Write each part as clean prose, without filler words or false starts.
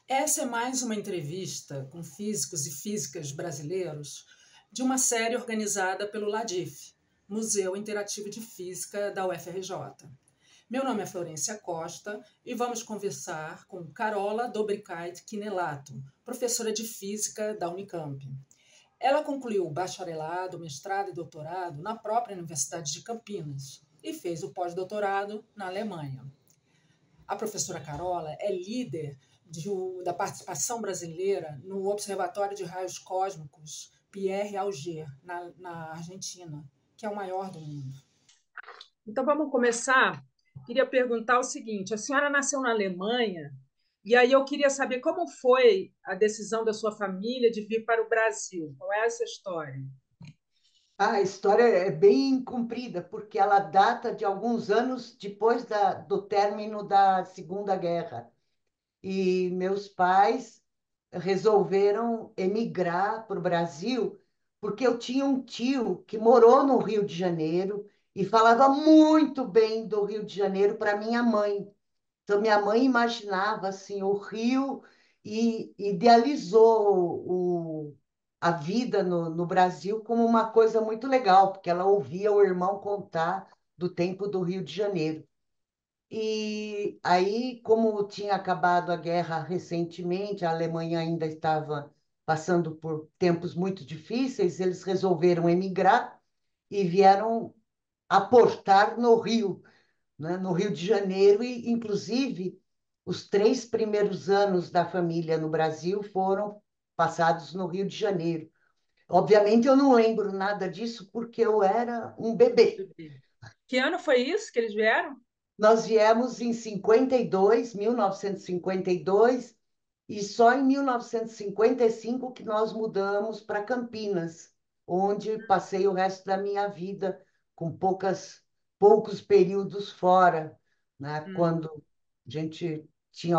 Essa é mais uma entrevista com físicos e físicas brasileiros de uma série organizada pelo LADIF, Museu Interativo de Física da UFRJ. Meu nome é Florência Costa e vamos conversar com Carola Dobricait Quinelato, professora de Física da Unicamp. Ela concluiu o bacharelado, mestrado e doutorado na própria Universidade de Campinas e fez o pós-doutorado na Alemanha. A professora Carola é líder da participação brasileira no Observatório de Raios Cósmicos Pierre Auger, na Argentina, que é o maior do mundo. Então, vamos começar. Queria perguntar o seguinte: a senhora nasceu na Alemanha, e aí eu queria saber como foi a decisão da sua família de vir para o Brasil. Qual é essa história? A história é bem comprida, porque ela data de alguns anos depois do término da Segunda Guerra. E meus pais resolveram emigrar para o Brasil, porque eu tinha um tio que morou no Rio de Janeiro e falava muito bem do Rio de Janeiro para minha mãe. Então, minha mãe imaginava assim, o Rio e idealizou a vida no Brasil como uma coisa muito legal, porque ela ouvia o irmão contar do tempo do Rio de Janeiro. E aí, como tinha acabado a guerra recentemente, a Alemanha ainda estava passando por tempos muito difíceis, eles resolveram emigrar e vieram aportar no Rio, né, no Rio de Janeiro, e inclusive os 3 primeiros anos da família no Brasil foram passados no Rio de Janeiro. Obviamente eu não lembro nada disso porque eu era um bebê. Que ano foi isso que eles vieram? Nós viemos em 52, 1952, e só em 1955 que nós mudamos para Campinas, onde passei o resto da minha vida com poucos períodos fora, né? Hum. Quando a gente tinha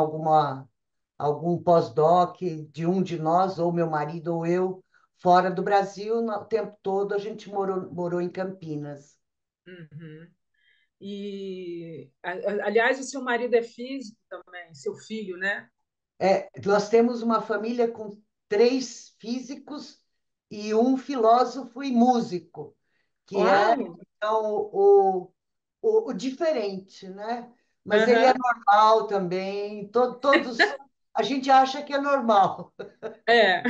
algum pós-doc de um de nós, ou meu marido ou eu, fora do Brasil, o tempo todo a gente morou em Campinas. Uhum. Aliás, o seu marido é físico também, seu filho, né? Nós temos uma família com 3 físicos e um filósofo e músico, que é Uau! então, o diferente, né? Mas ele é Aham. normal também, todos a gente acha que é normal. É.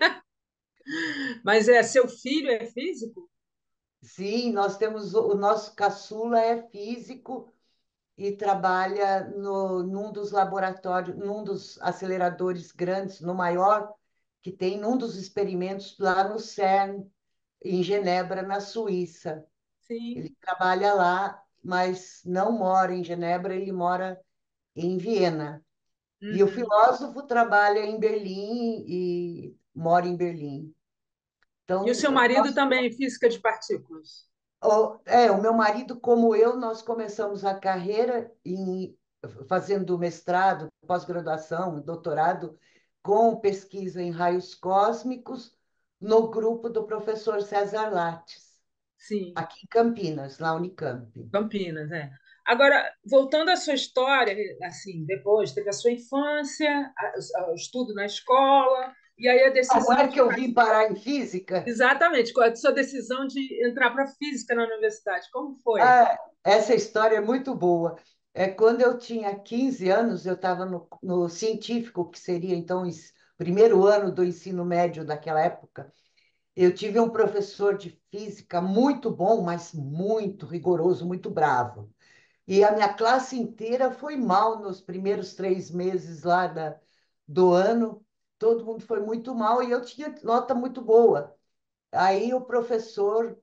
Mas é seu filho é físico? Sim, nós temos o nosso caçula é físico e trabalha num dos laboratórios, num dos aceleradores grandes, no maior que tem, num dos experimentos lá no CERN, em Genebra, na Suíça. Ele Sim. trabalha lá, mas não mora em Genebra, ele mora em Viena. E o Uhum. filósofo trabalha em Berlim e mora em Berlim. E o Então, seu marido também em física de partículas? o meu marido, como eu, nós começamos a carreira fazendo mestrado, pós-graduação, doutorado, com pesquisa em raios cósmicos, no grupo do professor César Lattes, Sim. aqui em Campinas, na Unicamp. Campinas, é. Agora, voltando à sua história, assim, depois teve a sua infância, o estudo na escola, e aí a Como decisão é de que eu vim parar em física? exatamente, qual a sua decisão de entrar para física na universidade? Como foi? Ah, essa história é muito boa. Quando eu tinha 15 anos, eu estava no científico, que seria então o primeiro ano do ensino médio daquela época. Eu tive um professor de física muito bom, mas muito rigoroso, muito bravo. E a minha classe inteira foi mal nos primeiros 3 meses lá do ano. Todo mundo foi muito mal e eu tinha nota muito boa. Aí o professor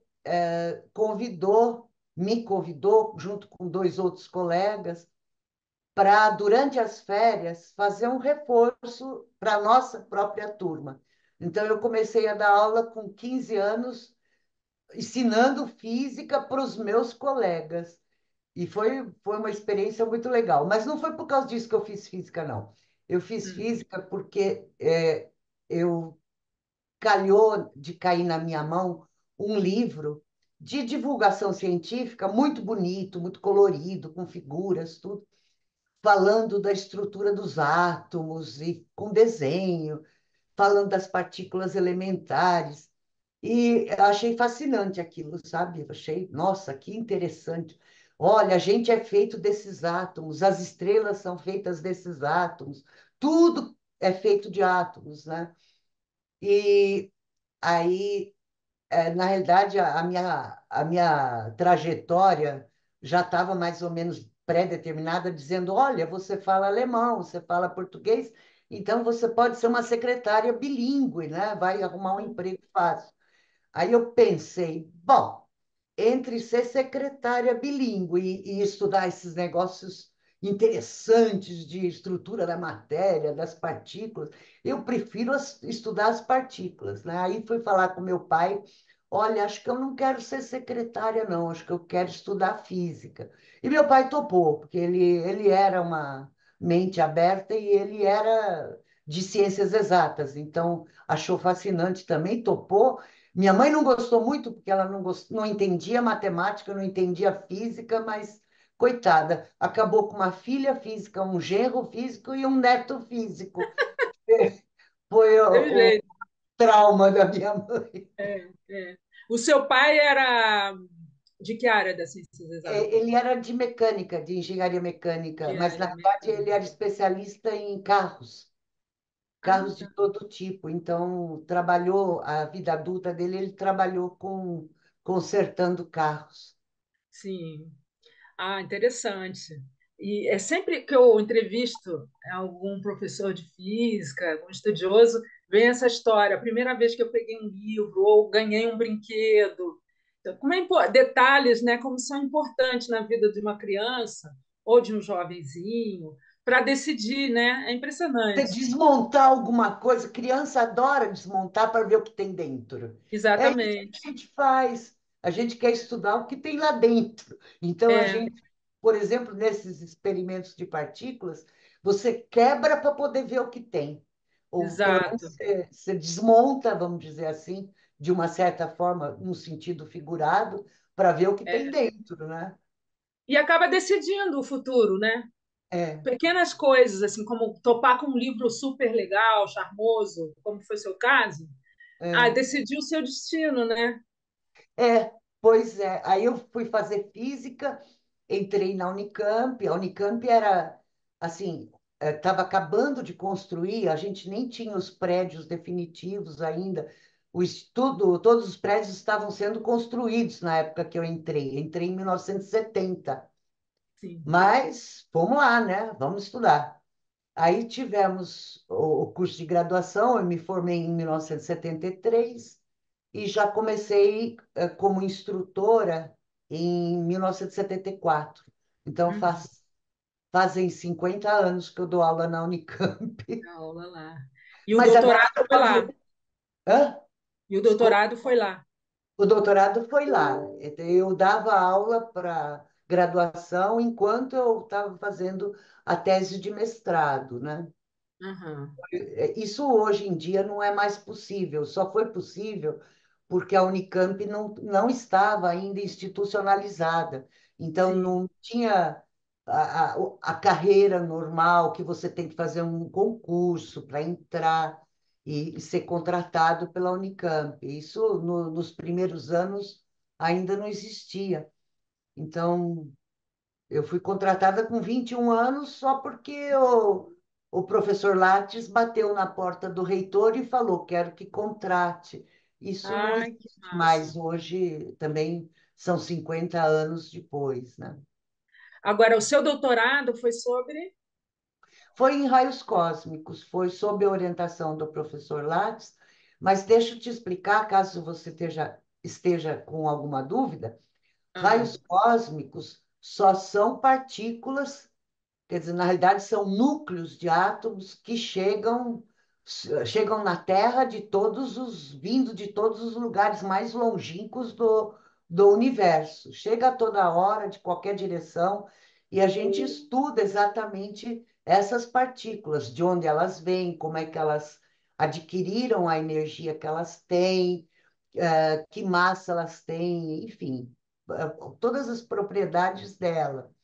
me convidou, junto com 2 outros colegas, para, durante as férias, fazer um reforço para a nossa própria turma. Então, eu comecei a dar aula com 15 anos, ensinando física para os meus colegas. E foi uma experiência muito legal. Mas não foi por causa disso que eu fiz física, não. Eu fiz Hum. física porque eu calhou de cair na minha mão um livro de divulgação científica muito bonito, muito colorido, com figuras, tudo. falando da estrutura dos átomos e com desenho, falando das partículas elementares. E eu achei fascinante aquilo, sabe? Eu achei, nossa, que interessante. Olha, a gente é feito desses átomos, as estrelas são feitas desses átomos, tudo é feito de átomos, né? E aí, na realidade, a minha trajetória já estava mais ou menos pré-determinada, dizendo: olha, você fala alemão, você fala português, então você pode ser uma secretária bilíngue, né? Vai arrumar um emprego fácil. Aí eu pensei, bom, entre ser secretária bilíngue e estudar esses negócios interessantes de estrutura da matéria, das partículas, eu prefiro estudar as partículas, né? Aí fui falar com meu pai, olha, acho que eu não quero ser secretária, não, acho que eu quero estudar física. E meu pai topou, porque ele era uma mente aberta e ele era de ciências exatas, então achou fascinante também, topou. Minha mãe não gostou muito, porque ela não entendia matemática, não entendia física, mas, coitada, acabou com uma filha física, um genro físico e um neto físico. Foi Teve o jeito. trauma da minha mãe. É. O seu pai era de que área das ciências exatas? Ele era de mecânica, de engenharia mecânica, mas, na Engenharia verdade, ele mecânica. era especialista em carros, Ah, carros de tá. todo tipo. Então, trabalhou, a vida adulta dele, ele trabalhou com consertando carros. Sim. Ah, interessante. E é sempre que eu entrevisto algum professor de física, algum estudioso, vem essa história. A primeira vez que eu peguei um livro ou ganhei um brinquedo. Então, detalhes, né, como são importantes na vida de uma criança ou de um jovenzinho para decidir, né? É Você impressionante. desmontar alguma coisa, criança adora desmontar para ver o que tem dentro. É isso Exatamente. que a gente faz. A gente quer estudar o que tem lá dentro. Então, a É, gente, por exemplo, nesses experimentos de partículas, você quebra para poder ver o que tem. Ou pelo menos exato. você desmonta, vamos dizer assim, de uma certa forma, num sentido figurado, para ver o que tem É. dentro, né? E acaba decidindo o futuro, né? É, Pequenas coisas, assim, como topar com um livro super legal, charmoso, como foi seu caso, é. decidir o seu destino, né? É, pois é. Aí eu fui fazer física, entrei na Unicamp. A Unicamp era assim, estava acabando de construir, a gente nem tinha os prédios definitivos ainda. O estudo, todos os prédios estavam sendo construídos na época que eu entrei. Entrei em 1970. Sim. Mas vamos lá, né? Vamos estudar. Aí tivemos o curso de graduação, eu me formei em 1973 e já comecei como instrutora em 1974. Então Uhum. fazem 50 anos que eu dou aula na Unicamp. A aula lá. E o Mas agora doutorado você foi lá. pode. Hã? E o Desculpa. doutorado foi lá. O doutorado foi lá. Eu dava aula para graduação enquanto eu estava fazendo a tese de mestrado, né? Uhum. Isso hoje em dia não é mais possível, só foi possível porque a Unicamp não estava ainda institucionalizada. Então, Sim. não tinha a carreira normal, que você tem que fazer um concurso para entrar e ser contratado pela Unicamp. Isso, nos primeiros anos, ainda não existia. Então, eu fui contratada com 21 anos só porque o professor Lattes bateu na porta do reitor e falou: quero que contrate. Isso não Ai, que existe massa. mais hoje, também são 50 anos depois, né? Agora, o seu doutorado foi sobre. Foi em raios cósmicos, foi sob a orientação do professor Lattes, mas deixa eu te explicar, caso você esteja com alguma dúvida, Ah, raios cósmicos só são partículas. Quer dizer, na realidade, são núcleos de átomos que chegam na Terra vindo de todos os lugares mais longínquos do universo. Chega a toda hora, de qualquer direção, e a gente estuda exatamente essas partículas, de onde elas vêm, como é que elas adquiriram a energia que elas têm, que massa elas têm, enfim, todas as propriedades dela.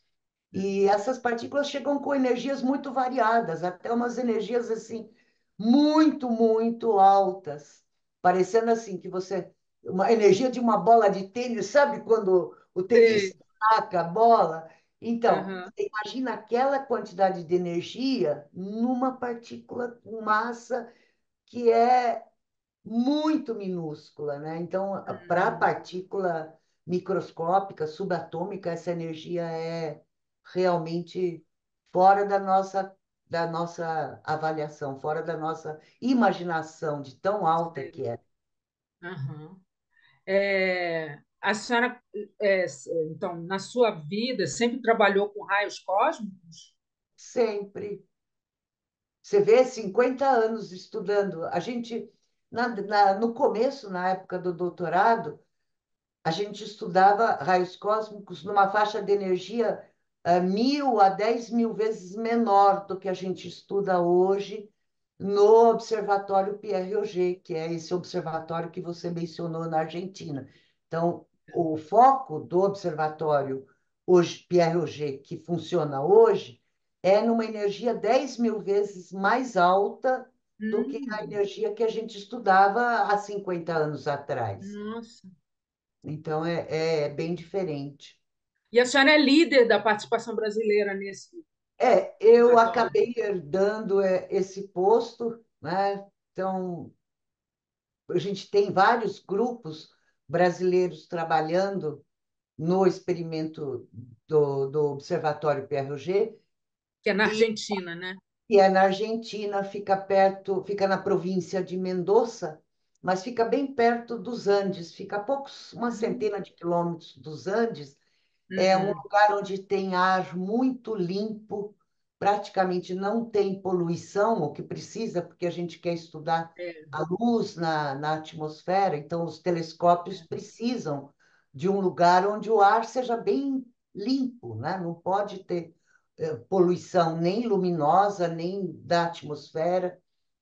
E essas partículas chegam com energias muito variadas, até umas energias assim muito, muito altas, parecendo assim que você uma energia de uma bola de tênis, sabe quando o Sei. tenista taca a bola? Então, Aham. você imagina aquela quantidade de energia numa partícula com massa que é muito minúscula, né? Então, para a Hum, partícula microscópica, subatômica, essa energia é realmente fora da nossa avaliação, fora da nossa imaginação de tão alta sei. que é. Aham. A senhora, então, na sua vida, sempre trabalhou com raios cósmicos? Sempre. Você vê 50 anos estudando. A gente, no começo, na época do doutorado, a gente estudava raios cósmicos numa faixa de energia 1.000 a 10.000 vezes menor do que a gente estuda hoje no Observatório Pierre Auger, que é esse observatório que você mencionou na Argentina. Então, o foco do observatório hoje, Pierre Auger, que funciona hoje, é numa energia 10.000 vezes mais alta do que a Hum, energia que a gente estudava há 50 anos atrás. nossa. Então, é bem diferente. E a senhora é líder da participação brasileira nesse Eu observatório? acabei herdando esse posto, né? Então, a gente tem vários grupos brasileiros trabalhando no experimento do Observatório PRG, Que é na e Argentina, né? que é na Argentina, fica perto, fica na província de Mendoza, mas fica bem perto dos Andes, fica a poucos, uma Hum, centena de quilômetros dos Andes. É um uhum, lugar onde tem ar muito limpo, praticamente não tem poluição, o que precisa, porque a gente quer estudar é, a luz na atmosfera, então os telescópios precisam de um lugar onde o ar seja bem limpo, né? Não pode ter poluição nem luminosa, nem da atmosfera.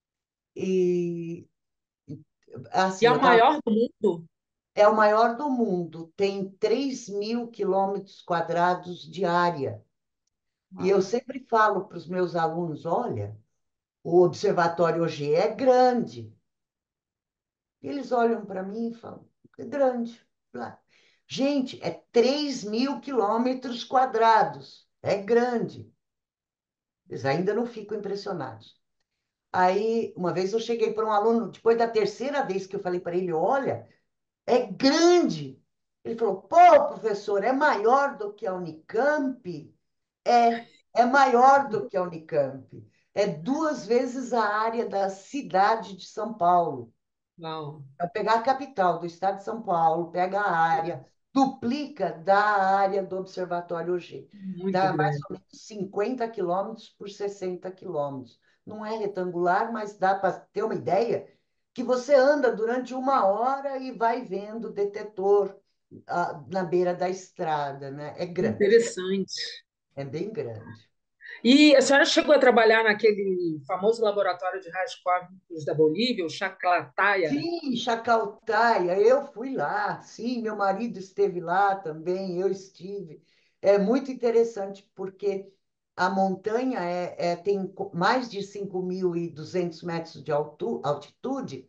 E e assim, é o maior do mundo? é o maior do mundo, tem 3.000 quilômetros quadrados de área. E eu Uau. sempre falo para os meus alunos: olha, o observatório hoje é grande. E eles olham para mim e falam: é grande. Lá. Gente, é 3.000 quilômetros quadrados. É grande. Eles ainda não ficam impressionados. Aí, uma vez eu cheguei para um aluno, depois da terceira vez que eu falei para ele: olha, é grande. Ele falou: pô, professor, é maior do que a Unicamp? É maior do que a Unicamp. É 2 vezes a área da cidade de São Paulo. Uau. Então, pegar a capital do estado de São Paulo, pega a área, duplica da área do Observatório G. Muito Dá mais grande. ou menos 50 quilômetros por 60 quilômetros. Não é retangular, mas dá para ter uma ideia que você anda durante uma hora e vai vendo o detetor na beira da estrada, né? É grande, Interessante. é bem grande. E a senhora chegou a trabalhar naquele famoso laboratório de raios cósmicos da Bolívia, o Chaclataia, Sim, Chacaltaia, eu fui lá, sim, meu marido esteve lá também, eu estive. É muito interessante porque a montanha tem mais de 5.200 metros de altitude,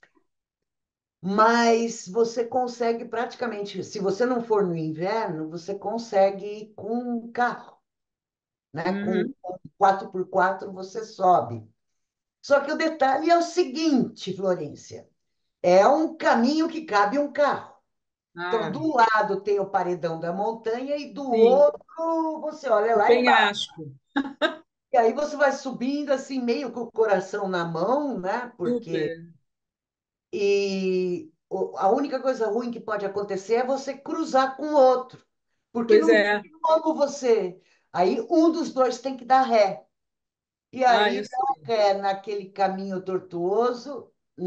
mas você consegue praticamente, se você não for no inverno, você consegue ir com um carro, né? Uhum. Com 4x4 você sobe. Só que o detalhe é o seguinte, Florência, é um caminho que cabe um carro. Então, Ah, do lado tem o paredão da montanha e do sim, outro você olha o lá embaixo. penhasco. E aí você vai subindo assim, meio com o coração na mão, né? Porque Super. a única coisa ruim que pode acontecer é você cruzar com o outro, porque Pois não tem é. como você. Aí um dos dois tem que dar ré. E Ah, aí eu dar sei. ré naquele caminho tortuoso,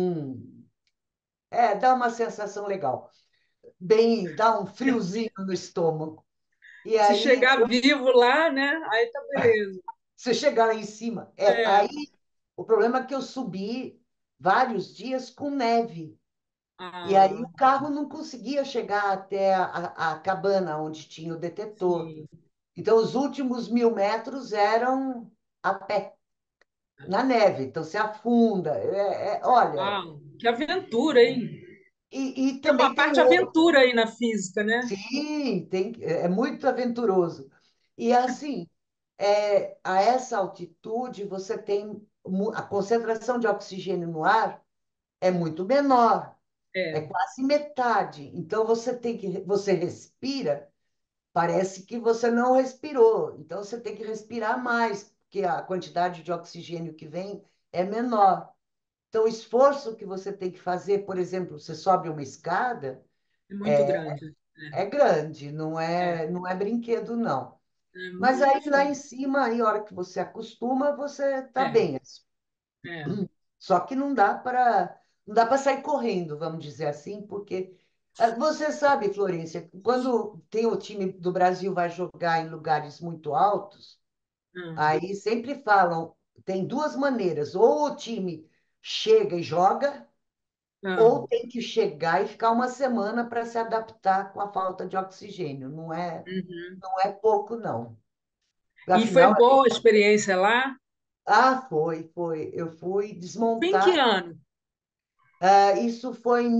dá uma sensação legal. Bem, dá um friozinho no estômago. E Se aí chegar vivo lá, né? Aí tá beleza. você chega lá em cima. É. Aí o problema é que eu subi vários dias com neve. E aí Ah, o carro não conseguia chegar até a cabana onde tinha o detetor. sim. Então, os últimos 1.000 metros eram a pé, na neve. Então, você afunda. Olha, Uau, que aventura, hein? e Tem também uma tem parte aventura aí na física, né? sim, é muito aventuroso. E assim, a essa altitude, você tem a concentração de oxigênio no ar é muito menor, é É, quase metade. Então, você respira, parece que você não respirou. Então, você tem que respirar mais, porque a quantidade de oxigênio que vem é menor. Então, o esforço que você tem que fazer, por exemplo, você sobe uma escada, é muito grande. é grande, É, não é brinquedo, não. é Mas muito aí lá difícil. em cima, aí, a hora que você acostuma, você tá É, bem. é. Só que não dá para sair correndo, vamos dizer assim, porque você sabe, Florência, quando tem o time do Brasil vai jogar em lugares muito altos, Ah, aí sempre falam, tem duas maneiras, ou o time chega e joga, ah. ou tem que chegar e ficar uma semana para se adaptar com a falta de oxigênio. Uhum. Não é pouco, não. E foi Afinal, boa a experiência lá? foi. Eu fui Foi em que desmontar. ano? Isso foi em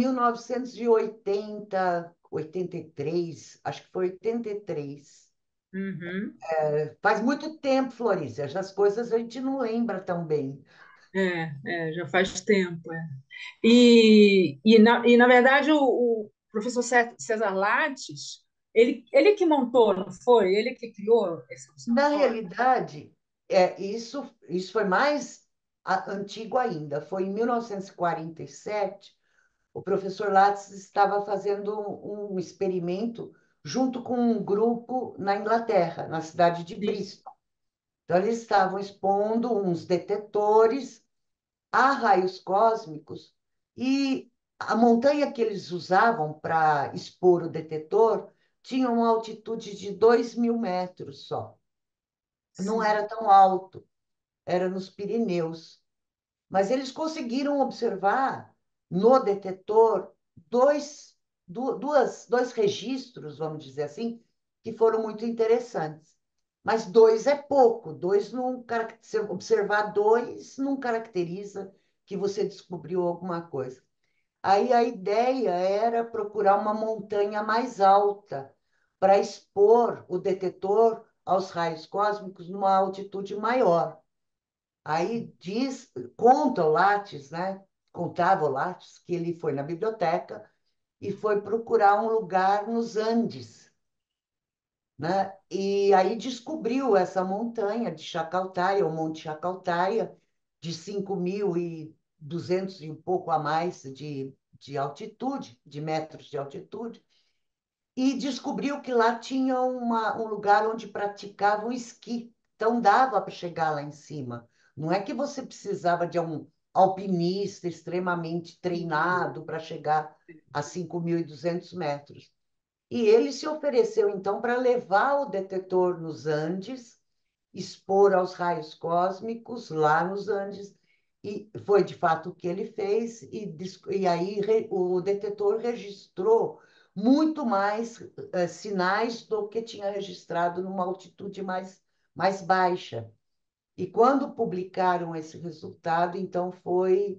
1980, 83, acho que foi 83. Uhum. Faz muito tempo, Florícia, essas coisas a gente não lembra tão bem. Já faz tempo. É. Na verdade, o professor César Lattes, ele que montou, não foi? Ele que criou esse Na observatório? realidade, isso foi mais antigo ainda. Foi em 1947, o professor Lattes estava fazendo um experimento junto com um grupo na Inglaterra, na cidade de Sim, Bristol. Então, eles estavam expondo uns detetores a raios cósmicos e a montanha que eles usavam para expor o detetor tinha uma altitude de 2.000 metros só. Não sim. era tão alto, era nos Pirineus. Mas eles conseguiram observar no detetor dois registros, vamos dizer assim, que foram muito interessantes. Mas dois é pouco, se observar dois não caracteriza que você descobriu alguma coisa. Aí a ideia era procurar uma montanha mais alta para expor o detetor aos raios cósmicos numa altitude maior. Aí conta o Lattes, né? Contava o Lattes que ele foi na biblioteca e foi procurar um lugar nos Andes, né? E aí descobriu essa montanha de Chacaltaya, o Monte Chacaltaya, de 5.200 e um pouco a mais de altitude, de metros de altitude, e descobriu que lá tinha um lugar onde praticavam esqui. Então dava para chegar lá em cima. Não é que você precisava de um alpinista extremamente treinado para chegar a 5.200 metros. E ele se ofereceu, então, para levar o detetor nos Andes, expor aos raios cósmicos lá nos Andes. E foi de fato o que ele fez, e aí o detetor registrou muito mais sinais do que tinha registrado numa altitude mais baixa. E quando publicaram esse resultado, então foi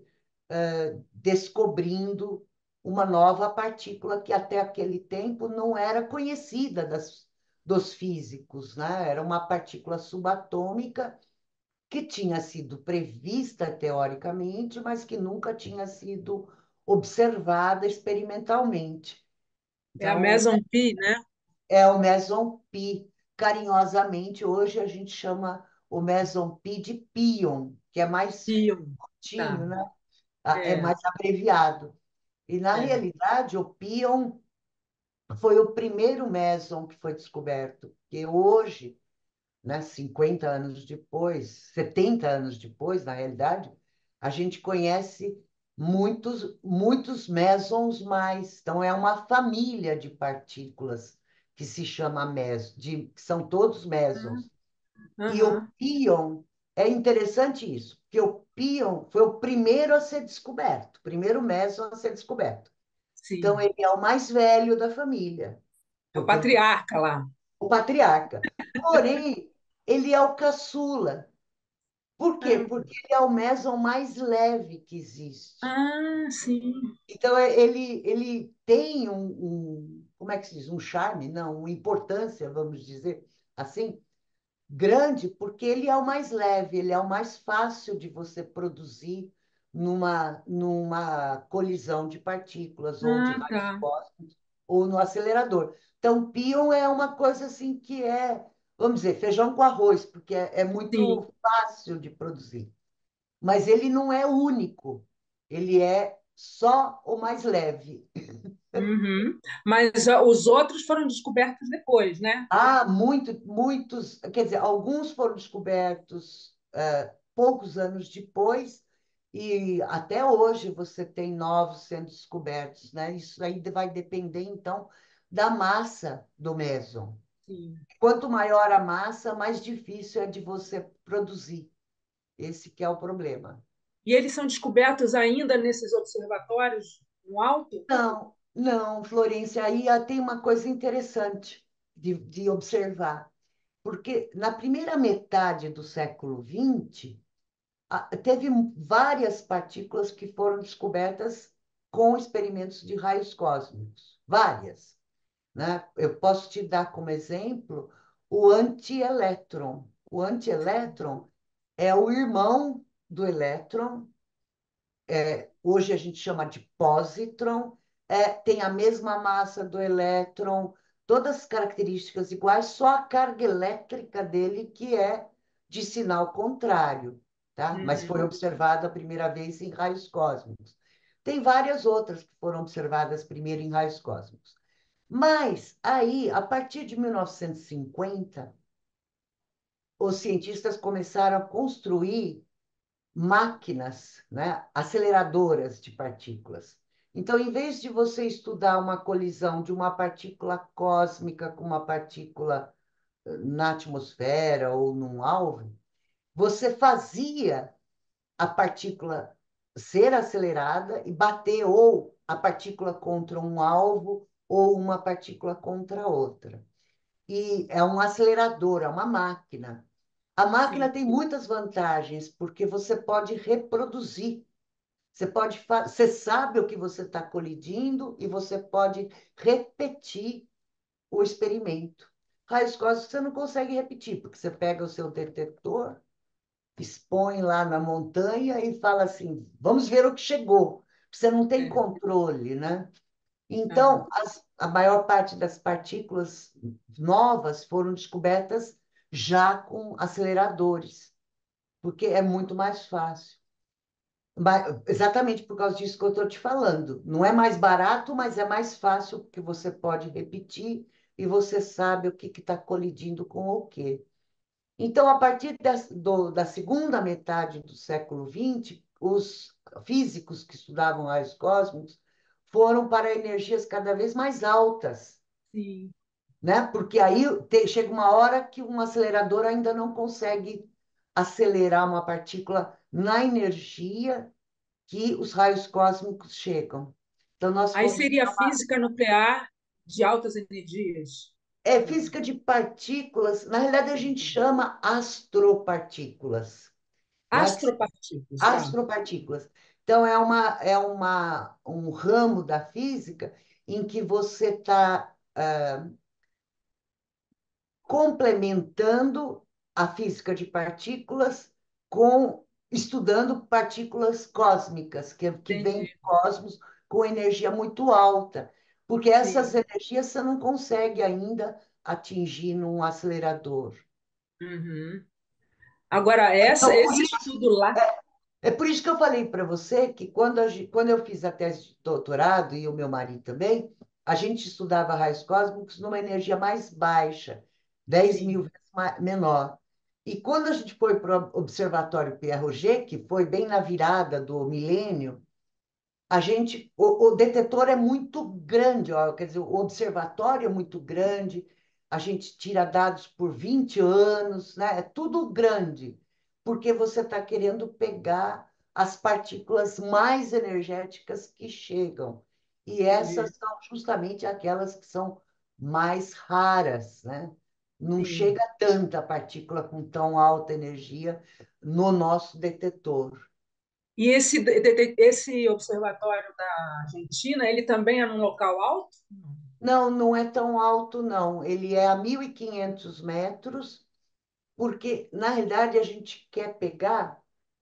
descobrindo uma nova partícula que até aquele tempo não era conhecida dos físicos, né? Era uma partícula subatômica que tinha sido prevista teoricamente, mas que nunca tinha sido observada experimentalmente. É a Então, Meson Pi, né? é o Meson Pi. Carinhosamente, hoje a gente chama o Meson Pi de Pion, que é mais Pion. Tá. curtinho, né? É É, mais abreviado. E, na é. realidade, o Pion foi o primeiro meson que foi descoberto, que hoje, né, 50 anos depois, 70 anos depois, na realidade, a gente conhece muitos mesons mais. Então, é uma família de partículas que se chama que são todos mesons. E o Aham. pion, é interessante isso, porque o pion foi o primeiro a ser descoberto, o primeiro meson a ser descoberto. Então, Sim. ele é o mais velho da família, É o portanto, patriarca lá. o patriarca. Porém, ele é o caçula. Por quê? Ah, Porque ele é o meson mais leve que existe. ah, sim. Então, ele tem como é que se diz? Um charme, não, uma importância, vamos dizer assim, grande, porque ele é o mais leve, ele é o mais fácil de você produzir numa colisão de partículas ou de Ah, raios tá. cósmicos ou no acelerador. Então, pion é uma coisa assim que é, vamos dizer, feijão com arroz, porque é Sim. muito fácil de produzir. Mas ele não é único, ele é só o mais leve. Uhum. Mas os outros foram descobertos depois, né? Há muitos, quer dizer, alguns foram descobertos poucos anos depois, e até hoje você tem novos sendo descobertos, né? Isso aí vai depender, então, da massa do méson. Sim. Quanto maior a massa, mais difícil é de você produzir. Esse que é o problema. E eles são descobertos ainda nesses observatórios no alto? Não, não, Florência, aí tem uma coisa interessante de observar, porque na primeira metade do século XX, teve várias partículas que foram descobertas com experimentos de raios cósmicos, várias, né? Eu posso te dar como exemplo o antielétron. O antielétron é o irmão do elétron, hoje a gente chama de positron, tem a mesma massa do elétron, todas as características iguais, só a carga elétrica dele que é de sinal contrário, tá? Mas foi Uhum. observada a primeira vez em raios cósmicos. Tem várias outras que foram observadas primeiro em raios cósmicos. Mas aí, a partir de 1950, os cientistas começaram a construir máquinas, né, aceleradoras de partículas. Então, em vez de você estudar uma colisão de uma partícula cósmica com uma partícula na atmosfera ou num alvo, você fazia a partícula ser acelerada e bater ou a partícula contra um alvo ou uma partícula contra outra. E é um acelerador, é uma máquina. A máquina Sim. tem muitas vantagens, porque você pode reproduzir. Você sabe o que você está colidindo e você pode repetir o experimento. Raios cósmicos você não consegue repetir, porque você pega o seu detetor, expõe lá na montanha e fala assim: vamos ver o que chegou. Você não tem É. controle, né? Aham. Então, a maior parte das partículas novas foram descobertas já com aceleradores, porque é muito mais fácil. Exatamente por causa disso que eu estou te falando. Não é mais barato, mas é mais fácil, porque você pode repetir e você sabe o que está colidindo com o quê. Então, a partir da segunda metade do século XX, os físicos que estudavam raios cósmicos foram para energias cada vez mais altas, Sim. né? Porque aí chega uma hora que um acelerador ainda não consegue acelerar uma partícula na energia que os raios cósmicos chegam. Então, nós Aí fomos. seria física nuclear de altas energias. É Não. física de partículas, na realidade a gente chama astropartículas, né? Astropartículas, tá. Astropartículas. Então, um ramo da física em que você está complementando a física de partículas com estudando partículas cósmicas, que vêm do Entendi. cosmos com energia muito alta, porque essas Sim. energias você não consegue ainda atingir num acelerador. Uhum. Agora, Então, esse estudo lá. é por isso que eu falei para você que quando eu fiz a tese de doutorado, e o meu marido também, a gente estudava raios cósmicos numa energia mais baixa, 10.000 Sim, vezes menor. E quando a gente foi para o Observatório Pierre-Roger, que foi bem na virada do milênio, o detetor é muito grande, ó, quer dizer, o observatório é muito grande, a gente tira dados por 20 anos, né? É tudo grande, porque você está querendo pegar as partículas mais energéticas que chegam. E essas entendi. são justamente aquelas que são mais raras, né? Não sim. chega tanta partícula com tão alta energia no nosso detetor. E esse observatório da Argentina, ele também é num local alto? Não, não é tão alto, não. Ele é a 1.500 metros, porque, na realidade, a gente quer pegar.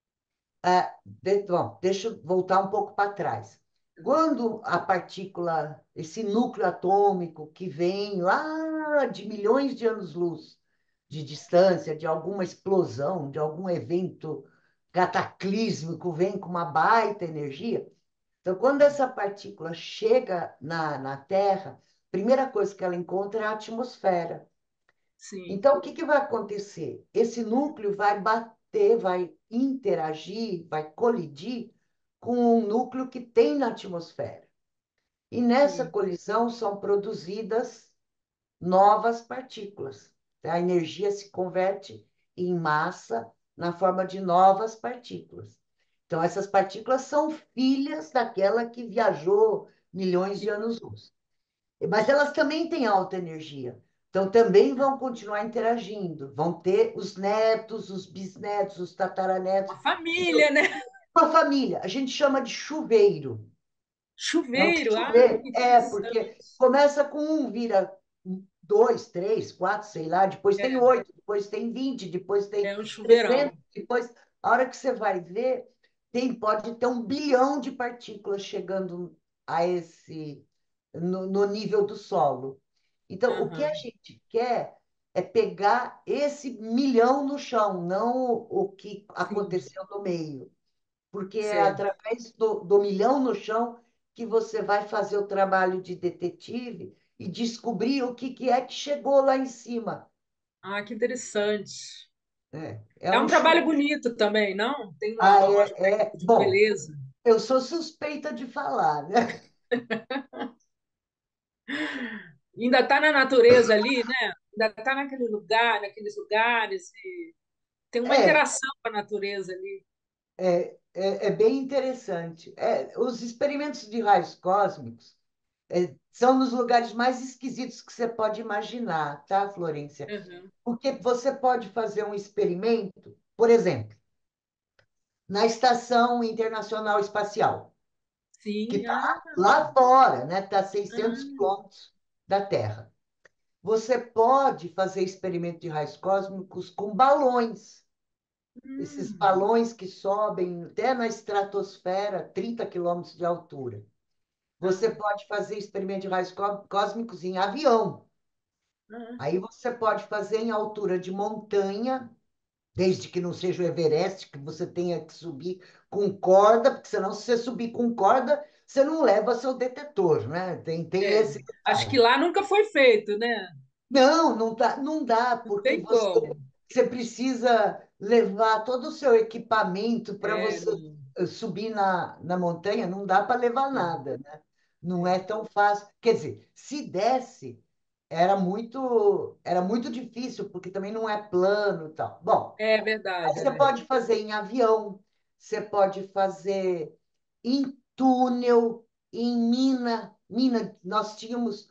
Bom, deixa eu voltar um pouco para trás. Quando a partícula, esse núcleo atômico que vem lá de milhões de anos-luz de distância, de alguma explosão, de algum evento cataclísmico, vem com uma baita energia. Então, quando essa partícula chega na Terra, a primeira coisa que ela encontra é a atmosfera. Sim, Então, o que que vai acontecer? Esse núcleo vai bater, vai interagir, vai colidir com um núcleo que tem na atmosfera. E nessa sim. colisão são produzidas novas partículas. A energia se converte em massa na forma de novas partículas. Então, essas partículas são filhas daquela que viajou milhões de anos-luz. Mas elas também têm alta energia. Então, também vão continuar interagindo. Vão ter os netos, os bisnetos, os tataranetos. Uma Então, família, né? uma família. A gente chama de chuveiro. É um Chuveiro, chuveiro. que É, interessante. porque começa com um, vira dois, três, quatro, sei lá. Depois tem É, 8, depois tem 20, depois tem é um chuveirão. 300. Depois, a hora que você vai ver, pode ter 1 bilhão de partículas chegando a esse no nível do solo. Então, o que a Aham, gente quer é pegar esse milhão no chão, não o que sim, aconteceu no meio, porque é certo. através do milhão no chão que você vai fazer o trabalho de detetive e descobrir o que, que é que chegou lá em cima. Ah, que interessante. É É um um chu... trabalho bonito também, não? Tem um aspecto de Bom, beleza. eu sou suspeita de falar, né? Ainda está na natureza ali, né? Ainda está naquele lugar, naqueles lugares. E tem uma É, interação com a natureza ali. é bem interessante. Os experimentos de raios cósmicos são nos lugares mais esquisitos que você pode imaginar, tá, Florência? Uhum. Porque você pode fazer um experimento, por exemplo, na Estação Internacional Espacial, que Sim, está lá fora, né? Está a 600 ah, quilômetros da Terra. Você pode fazer experimento de raios cósmicos com balões. Esses hum, balões que sobem até na estratosfera, 30 quilômetros de altura. Você ah, pode fazer experimento de raios cósmicos em avião. ah, Aí você pode fazer em altura de montanha, desde que não seja o Everest, que você tenha que subir com corda, porque senão, se você subir com corda, você não leva seu detetor, né? Tem é. esse Acho que detalhe. lá nunca foi feito, né? Não, não dá, Não porque tem você, como. você precisa levar todo o seu equipamento para É, você não, subir na montanha, não dá para levar é, nada, né? Não é é. tão fácil. Quer dizer, se desse, era muito difícil, porque também não é plano e tal. Bom, É aí verdade, você é. pode fazer em avião, você pode fazer em túnel, em mina. Mina, nós tínhamos,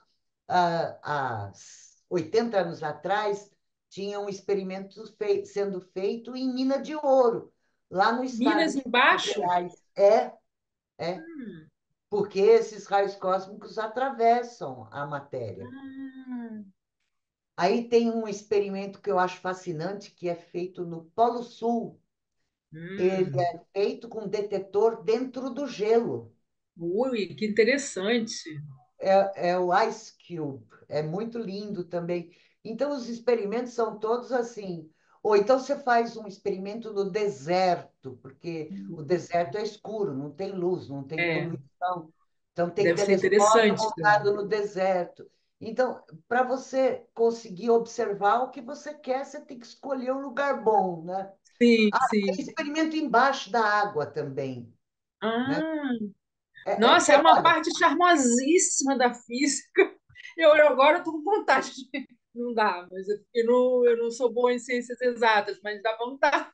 há 80 anos atrás, tinha um experimento sendo feito em mina de ouro, lá no estado Minas de Minas embaixo? Gerais. É, Hum, porque esses raios cósmicos atravessam a matéria. ah, Aí tem um experimento que eu acho fascinante, que é feito no Polo Sul. Ele hum. é feito com detetor dentro do gelo. Ui, que interessante. É o Ice Cube. É muito lindo também. Então, os experimentos são todos assim. Ou então você faz um experimento no deserto, porque o deserto é escuro, não tem luz, não tem É, poluição. Então, tem deve ser telescópio interessante também. montado no deserto. Então, para você conseguir observar o que você quer, você tem que escolher um lugar bom, né? Sim, Ah, tem sim. experimento embaixo da água também, né? Ah, nossa, é Porque, uma olha, parte charmosíssima da física. Eu agora estou com vontade de... Não dá, mas eu não sou boa em ciências exatas, mas dá vontade.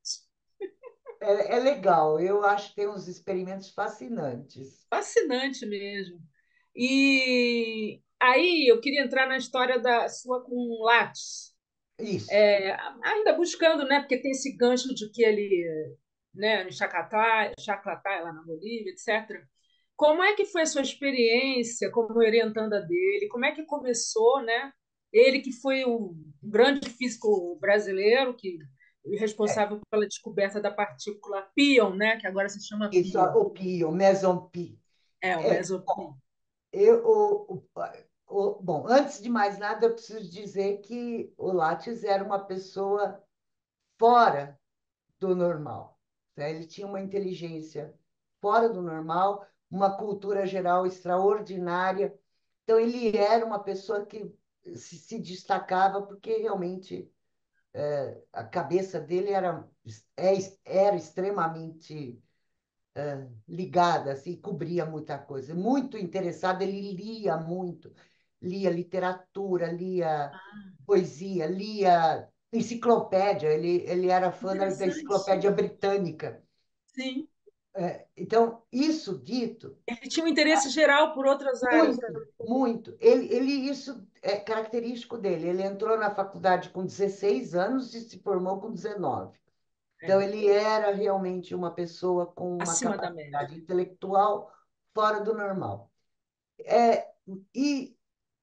é legal. Eu acho que tem uns experimentos fascinantes. Fascinante mesmo. E aí eu queria entrar na história da sua com Lattes. Isso. Ainda buscando, né? Porque tem esse gancho de que ele, né, no Chaclatay, lá na Bolívia, etc. Como é que foi a sua experiência como orientanda dele? Como é que começou, né? Ele que foi um grande físico brasileiro, que É, responsável pela descoberta da partícula pion, né? Que agora se chama isso, pion. o pi, o meson-pi. O É, mesopi. eu, bom, antes de mais nada, eu preciso dizer que o Lattes era uma pessoa fora do normal, né? Ele tinha uma inteligência fora do normal, uma cultura geral extraordinária. Então, ele era uma pessoa que se destacava porque realmente a cabeça dele era extremamente ligada, assim, cobria muita coisa. Muito interessado, ele lia muito, lia literatura, lia poesia, lia enciclopédia. Ele era fã da Interessante. enciclopédia britânica. Sim. Então, isso dito, Ele tinha um interesse geral por outras áreas. muito, muito. Isso é característico dele. Ele entrou na faculdade com 16 anos e se formou com 19. Então, É, ele era realmente uma pessoa com uma acima da média. capacidade intelectual fora do normal. É, e,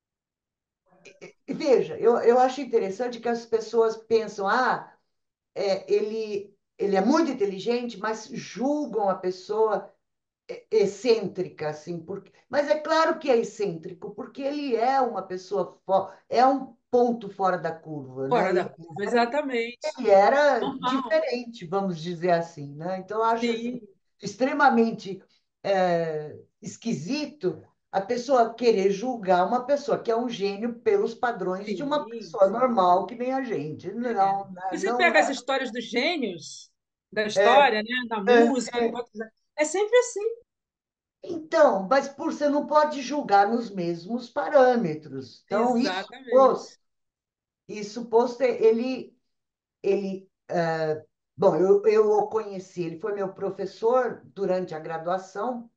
e veja, eu acho interessante que as pessoas pensam, ele é muito inteligente, mas julgam a pessoa excêntrica, assim, mas é claro que é excêntrico, porque ele é uma pessoa, é um ponto fora da curva, Fora né? da curva, exatamente. Ele era Normal. diferente, vamos dizer assim, né? Então, eu acho assim, Sim, extremamente esquisito a pessoa querer julgar uma pessoa que é um gênio pelos padrões de uma sim, pessoa sim. normal que nem a gente. Não, né? Você Não pega as é. histórias dos gênios, da É, história, né, da é. música, é sempre assim. Então, mas você não pode julgar nos mesmos parâmetros. Então, Exatamente. isso posto, ele bom, eu o conheci, ele foi meu professor durante a graduação,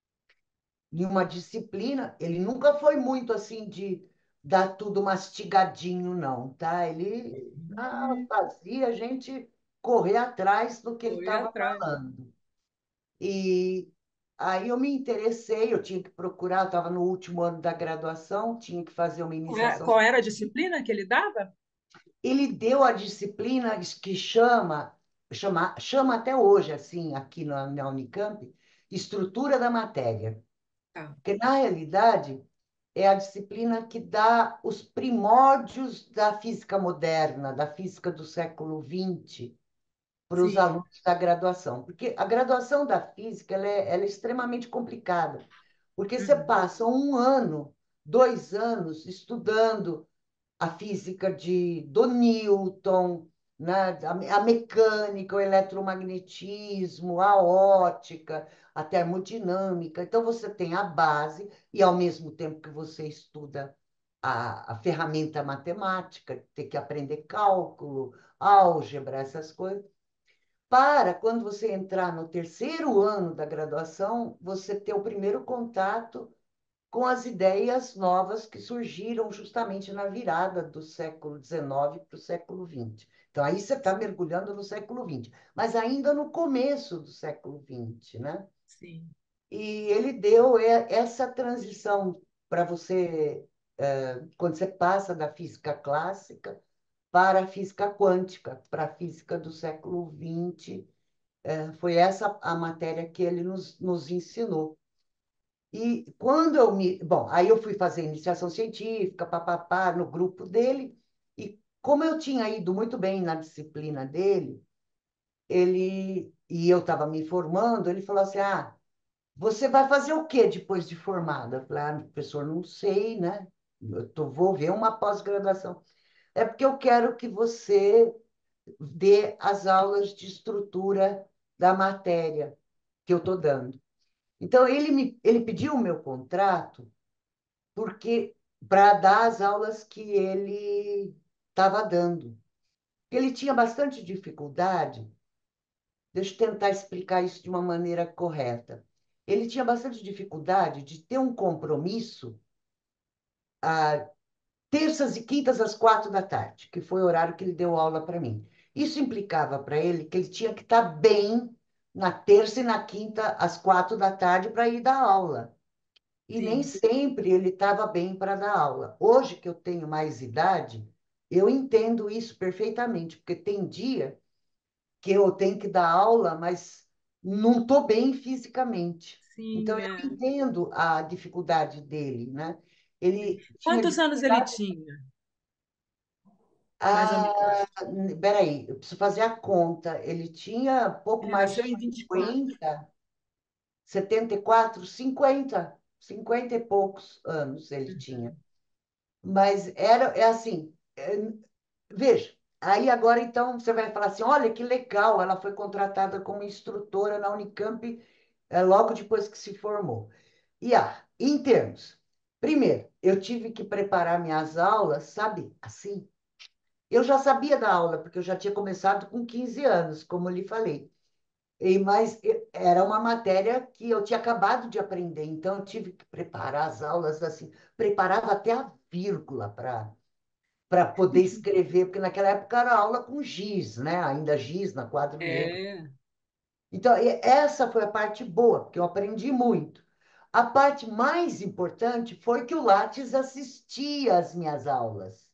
em uma disciplina. Ele nunca foi muito assim de dar tudo mastigadinho, não, tá? Ele fazia a gente correr atrás do que ele Foi estava atrás. falando. E aí eu me interessei, eu tinha que procurar, eu estava no último ano da graduação, tinha que fazer uma iniciação. Qual era a disciplina que ele dava? Ele deu a disciplina que chama até hoje, assim, aqui na Unicamp, estrutura da matéria. Tá, Porque, na realidade, é a disciplina que dá os primórdios da física moderna, da física do século XX, para os sim. alunos da graduação. Porque a graduação da física ela é extremamente complicada, porque você Uhum. passa um ano, 2 anos estudando a física do Newton, né? A mecânica, o eletromagnetismo, a ótica, a termodinâmica. Então, você tem a base, e ao mesmo tempo que você estuda a ferramenta matemática, tem que aprender cálculo, álgebra, essas coisas. Para quando você entrar no terceiro ano da graduação, você ter o primeiro contato com as ideias novas que surgiram justamente na virada do século XIX para o século XX. Então, aí você está mergulhando no século XX, mas ainda no começo do século XX, né? Sim, E ele deu essa transição para você, quando você passa da física clássica para a física quântica, para a física do século XX. Foi essa a matéria que ele nos ensinou. E quando eu me. Bom, aí eu fui fazer iniciação científica, papapá, no grupo dele, e como eu tinha ido muito bem na disciplina dele, e eu estava me formando, ele falou assim: você vai fazer o quê depois de formada? Eu falei: professor, não sei, né? Vou ver uma pós-graduação. É porque eu quero que você dê as aulas de estrutura da matéria que eu estou dando. Então, ele pediu o meu contrato porque para dar as aulas que ele estava dando. Ele tinha bastante dificuldade, deixa eu tentar explicar isso de uma maneira correta. Ele tinha bastante dificuldade de ter um compromisso terças e quintas às 4 da tarde, que foi o horário que ele deu aula para mim. Isso implicava para ele que ele tinha que estar bem na terça e na quinta às 4 da tarde para ir dar aula. E nem Sim, sempre ele estava bem para dar aula. Hoje que eu tenho mais idade, eu entendo isso perfeitamente, porque tem dia que eu tenho que dar aula, mas não estou bem fisicamente. Então, sim, eu é. entendo a dificuldade dele, né? Ele tinha Quantos anos ele dificuldade. tinha, mais ou Ah, menos? peraí, eu preciso fazer a conta. Ele tinha pouco Ele mais nasceu de em 24. 50, 74, 50 e poucos anos ele tinha. Mas é assim, veja, aí agora então você vai falar assim, olha que legal, ela foi contratada como instrutora na Unicamp, logo depois que se formou. Em termos, primeiro, eu tive que preparar minhas aulas, sabe, assim, eu já sabia da aula, porque eu já tinha começado com 15 anos, como eu lhe falei. Mas era uma matéria que eu tinha acabado de aprender, então eu tive que preparar as aulas assim, preparava até a vírgula para poder escrever, porque naquela época era aula com giz, né? Ainda giz na quadro negro. É. Então, essa foi a parte boa, porque eu aprendi muito. A parte mais importante foi que o Lattes assistia às minhas aulas.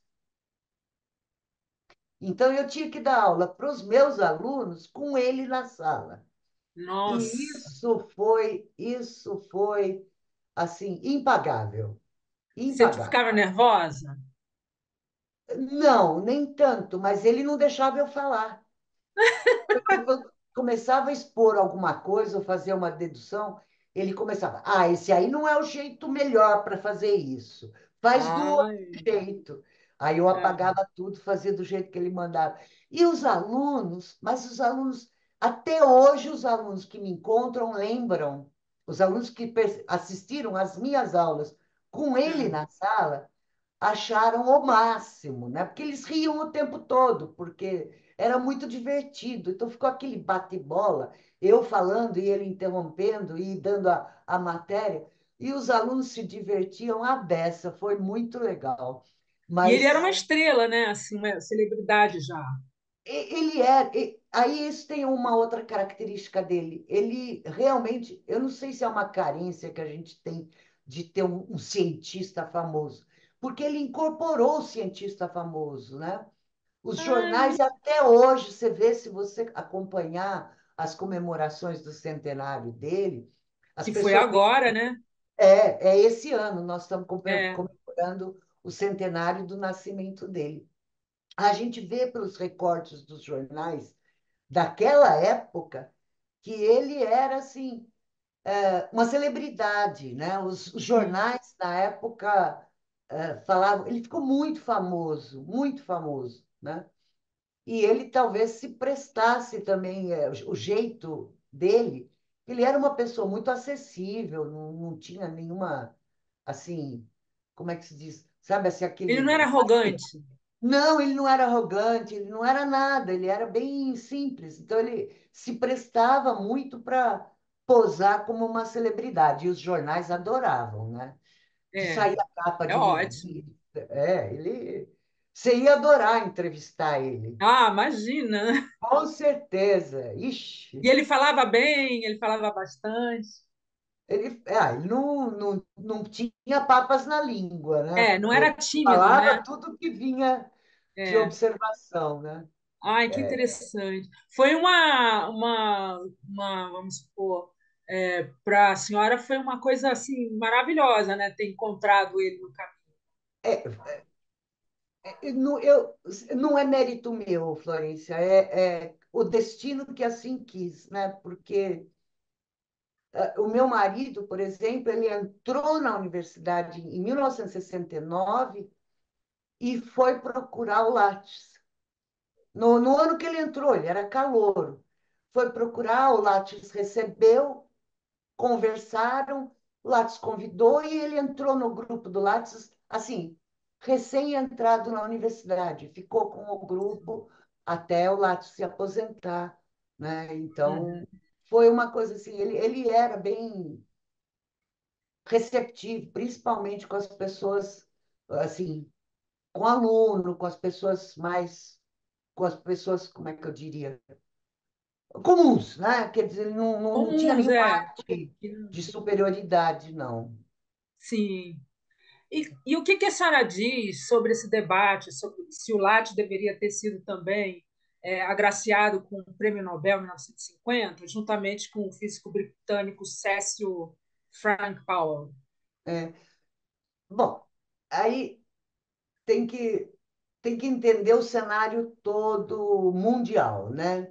Então, eu tinha que dar aula para os meus alunos com ele na sala. E Nossa. isso foi, assim, impagável. Você Impagável. ficava nervosa? Não, nem tanto, mas ele não deixava eu falar. Eu começava a expor alguma coisa ou fazer uma dedução, ele começava, esse aí não é o jeito melhor para fazer isso. Faz do outro Ai, jeito. Aí eu é. apagava tudo, fazia do jeito que ele mandava. E os alunos, mas os alunos, até hoje os alunos que me encontram lembram, os alunos que assistiram às minhas aulas com ele É. na sala, acharam o máximo, né? Porque eles riam o tempo todo, porque era muito divertido. Então ficou aquele bate-bola, eu falando e ele interrompendo e dando a matéria, e os alunos se divertiam à beça, foi muito legal. E ele era Mas uma estrela, né? Assim, uma celebridade já. ele é. Aí isso tem uma outra característica dele. Ele realmente, eu não sei se é uma carência que a gente tem de ter um cientista famoso, porque ele incorporou o cientista famoso, né? Os Ah, jornais, até hoje, você vê, se você acompanhar as comemorações do centenário dele, as que foi pessoas. agora, né? É esse ano, nós estamos É. comemorando o centenário do nascimento dele. A gente vê pelos recortes dos jornais daquela época que ele era assim uma celebridade, né? Os Sim. jornais na época falavam, ele ficou muito famoso, né? E ele talvez se prestasse também, o jeito dele, ele era uma pessoa muito acessível, não tinha nenhuma, assim, como é que se diz? Sabe, assim, Ele não era aquele. arrogante. Não, ele não era arrogante, ele não era nada, ele era bem simples. Então, ele se prestava muito para posar como uma celebridade, e os jornais adoravam, né? De É, sair a capa é de ótimo. revista. Ele. Você ia adorar entrevistar ele. Ah, imagina. Com certeza. E Ixi, ele falava bem, ele falava bastante. ele não tinha papas na língua, né? É, não Ele era tímido, falava né? tudo que vinha de É. observação, né? Ai, que interessante. Foi vamos supor, para a senhora foi uma coisa assim maravilhosa, né? Ter encontrado ele no caminho. É, não é mérito meu, Florência, é o destino que assim quis, né? Porque o meu marido, por exemplo, ele entrou na universidade em 1969 e foi procurar o Lattes. No ano que ele entrou, ele era calouro. Foi procurar, o Lattes recebeu, conversaram, o Lattes convidou e ele entrou no grupo do Lattes, assim, recém-entrado na universidade. Ficou com o grupo até o Lattes se aposentar, né? Então, Uhum. foi uma coisa assim, ele era bem receptivo, principalmente com as pessoas, assim, com aluno, com as pessoas mais, com as pessoas, como é que eu diria? Comuns, né? Quer dizer, não tinha Comuns, nenhuma é. arte de superioridade, não. Sim. E o que que a senhora diz sobre esse debate, sobre se o Lattes deveria ter sido também agraciado com o Prêmio Nobel em 1950, juntamente com o físico britânico Cecil Frank Powell? É. Bom, aí tem que, tem que entender o cenário todo mundial, né?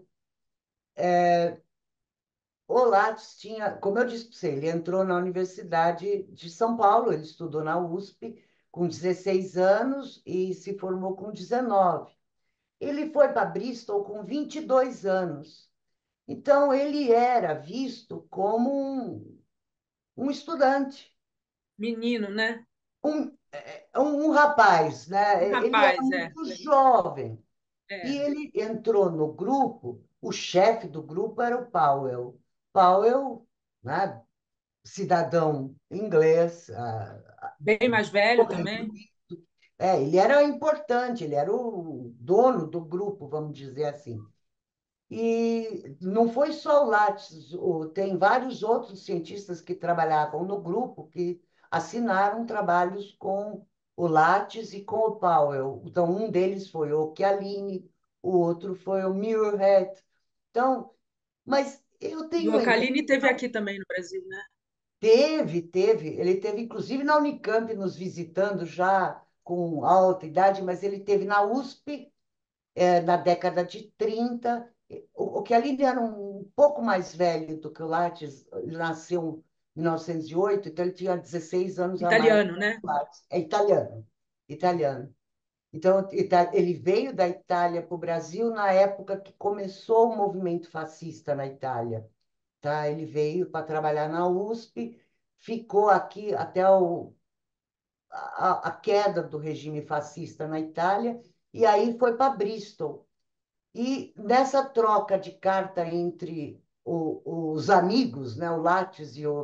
O Lattes tinha, como eu disse para você, ele entrou na Universidade de São Paulo, ele estudou na USP com 16 anos e se formou com 19. Ele foi para Bristol com 22 anos. Então, ele era visto como um estudante, Menino, né? um rapaz, Um né? Ele era rapaz, muito jovem. E é. ele entrou no grupo, o chefe do grupo era o Powell. Powell, né? Cidadão inglês, Bem mais velho porém, também? ele era importante, ele era o dono do grupo, vamos dizer assim. E não foi só o Lattes, tem vários outros cientistas que trabalhavam no grupo que assinaram trabalhos com o Lattes e com o Powell. Então, um deles foi o Chialine, o outro foi o Muirhead. Então, mas eu E tenho o a impressão. Ocalini teve aqui também no Brasil, né? Teve. Ele teve, inclusive, na Unicamp nos visitando já com alta idade, mas ele teve na USP, na década de 30. O Chiellini era um pouco mais velho do que o Lattes, ele nasceu em 1908, então ele tinha 16 anos a mais que Italiano, né? o Lattes. É italiano, italiano. Então, ele veio da Itália para o Brasil na época que começou o movimento fascista na Itália. Tá? Ele veio para trabalhar na USP, ficou aqui até a queda do regime fascista na Itália, e aí foi para Bristol. E nessa troca de carta entre os amigos, né, o Lattes e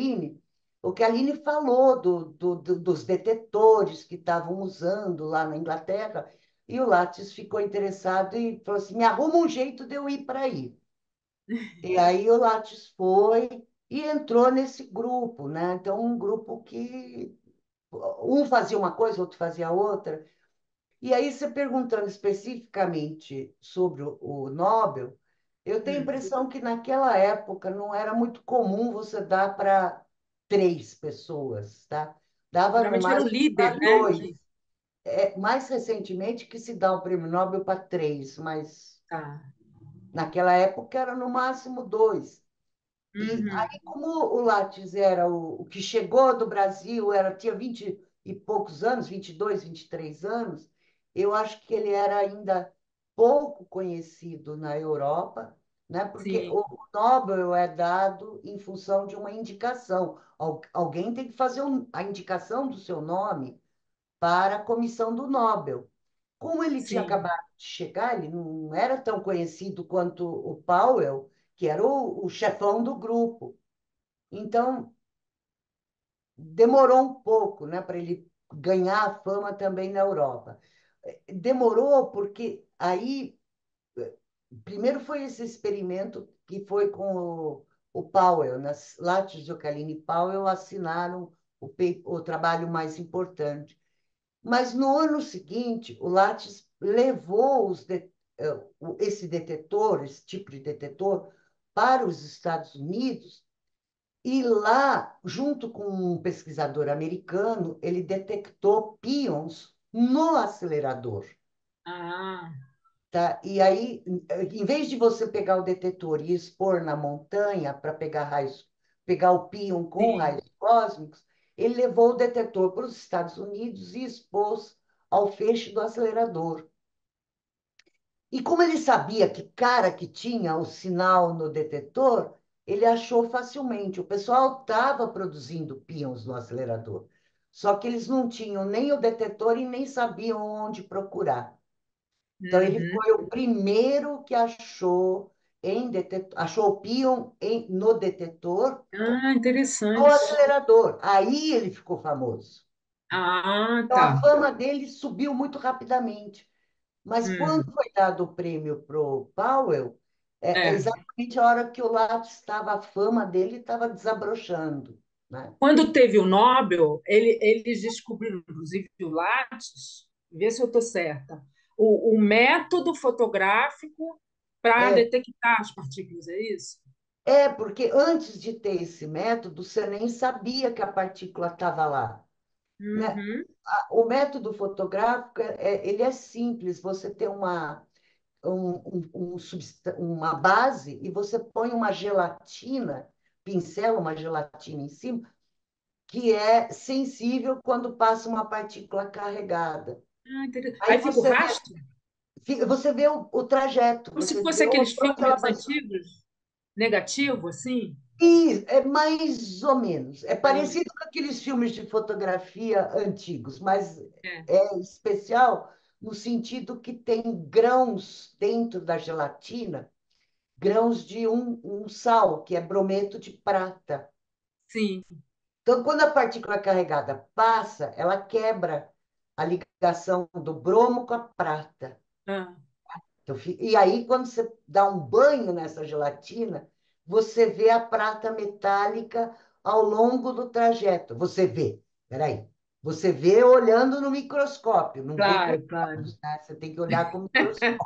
o Chialine falou dos detetores que estavam usando lá na Inglaterra, e o Lattes ficou interessado e falou assim: me arruma um jeito de eu ir para aí. E aí o Lattes foi e entrou nesse grupo, né? Então, um grupo que um fazia uma coisa, outro fazia outra. E aí, você perguntando especificamente sobre o Nobel, eu tenho a Hum. impressão que naquela época não era muito comum você dar para três pessoas, tá? Dava no Geralmente era o máximo líder, para né? dois. Mais recentemente que se dá o prêmio Nobel para três, mas Tá. naquela época era no máximo dois. E Uhum. aí, como o Lattes era o que chegou do Brasil, tinha 20 e poucos anos, 22, 23 anos, eu acho que ele era ainda pouco conhecido na Europa, né? Porque Sim, o Nobel é dado em função de uma indicação. Alguém tem que fazer a indicação do seu nome para a comissão do Nobel. Como ele tinha sim, acabado de chegar, ele não era tão conhecido quanto o Powell, que era o chefão do grupo. Então, demorou um pouco, né, para ele ganhar a fama também na Europa. Demorou porque aí, primeiro foi esse experimento que foi com o Powell, nas Lattes, Jocalini e Powell assinaram o trabalho mais importante. Mas no ano seguinte, o Lattes levou esse detetor, esse tipo de detetor, para os Estados Unidos. E lá, junto com um pesquisador americano, ele detectou pions no acelerador. ah, Tá? E aí, em vez de você pegar o detetor e expor na montanha para pegar o pion com sim, raios cósmicos, ele levou o detetor para os Estados Unidos e expôs ao feixe do acelerador. E como ele sabia que cara que tinha o sinal no detetor, ele achou facilmente. O pessoal estava produzindo pions no acelerador, só que eles não tinham nem o detetor e nem sabiam onde procurar. Então, ele uhum. foi o primeiro que achou o pion no detetor Ah, no interessante. acelerador. Aí ele ficou famoso. Ah, Então, a tá. fama dele subiu muito rapidamente. Mas quando Hum, foi dado o prêmio para o Powell, é é. exatamente a hora que o Lattes estava, a fama dele estava desabrochando, né? Quando teve o Nobel, eles descobriram, inclusive, o Lattes, vê se eu estou certa, o método fotográfico para É, detectar as partículas, é isso? porque antes de ter esse método, você nem sabia que a partícula estava lá, né? Uhum, O método fotográfico, ele é simples, você tem uma base e você põe uma gelatina, pincela uma gelatina em cima, que é sensível quando passa uma partícula carregada. Ah, interessante. Aí Aí fica o rastro, você vê o trajeto, como se você fosse vê aqueles por onde ela filmes passou. antigos, negativo, assim. E é mais ou menos. É Ah, parecido com aqueles filmes de fotografia antigos, mas é, é especial no sentido que tem grãos dentro da gelatina, grãos de um sal, que é brometo de prata. sim. Então, quando a partícula carregada passa, ela quebra a ligação do bromo com a prata. Ah, Então, e aí, quando você dá um banho nessa gelatina, você vê a prata metálica ao longo do trajeto. Você vê, peraí, você vê olhando no microscópio, não vê com claro, os claro. olhos, né? Você tem que olhar com o microscópio.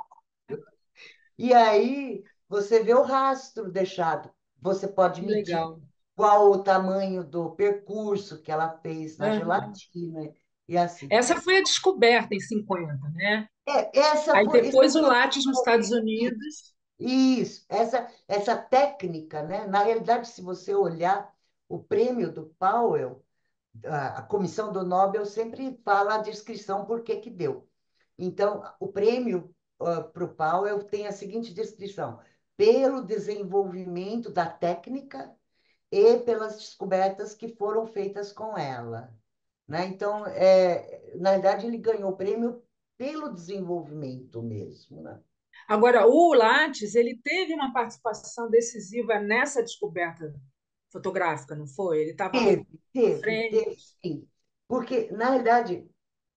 E aí, você vê o rastro deixado. Você pode Que medir legal. qual o tamanho do percurso que ela fez na Aham. gelatina e assim. Essa foi a descoberta em 50, né? Aí Esse depois o foi o Lattes nos Estados desenvolvimento. Unidos. Isso, essa técnica, né? Na realidade, se você olhar o prêmio do Powell, a comissão do Nobel sempre fala a descrição por que que deu. Então, o prêmio para o Powell tem a seguinte descrição: pelo desenvolvimento da técnica e pelas descobertas que foram feitas com ela, né? Então, na verdade, ele ganhou o prêmio pelo desenvolvimento mesmo, né? Agora, o Lattes, ele teve uma participação decisiva nessa descoberta fotográfica, não foi? Ele estava Teve, à teve frente. sim. Porque, na realidade,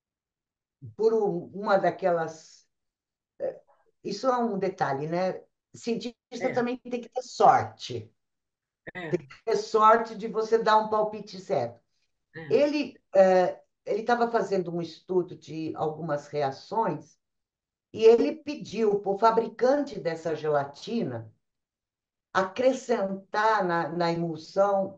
por uma daquelas. Isso é um detalhe, né? Cientista É, também tem que ter sorte. é, Ter sorte de você dar um palpite certo. é. Ele estava fazendo um estudo de algumas reações e ele pediu para o fabricante dessa gelatina acrescentar na emulsão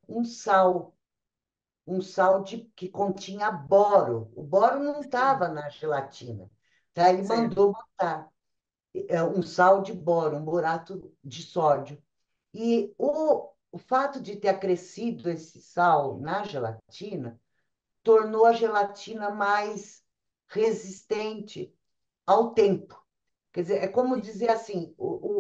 que continha boro. O boro não Sim, estava na gelatina, tá? Ele certo. mandou botar um sal de boro, um borato de sódio. E o fato de ter acrescido esse sal na gelatina tornou a gelatina mais resistente ao tempo. Quer dizer, é como dizer assim,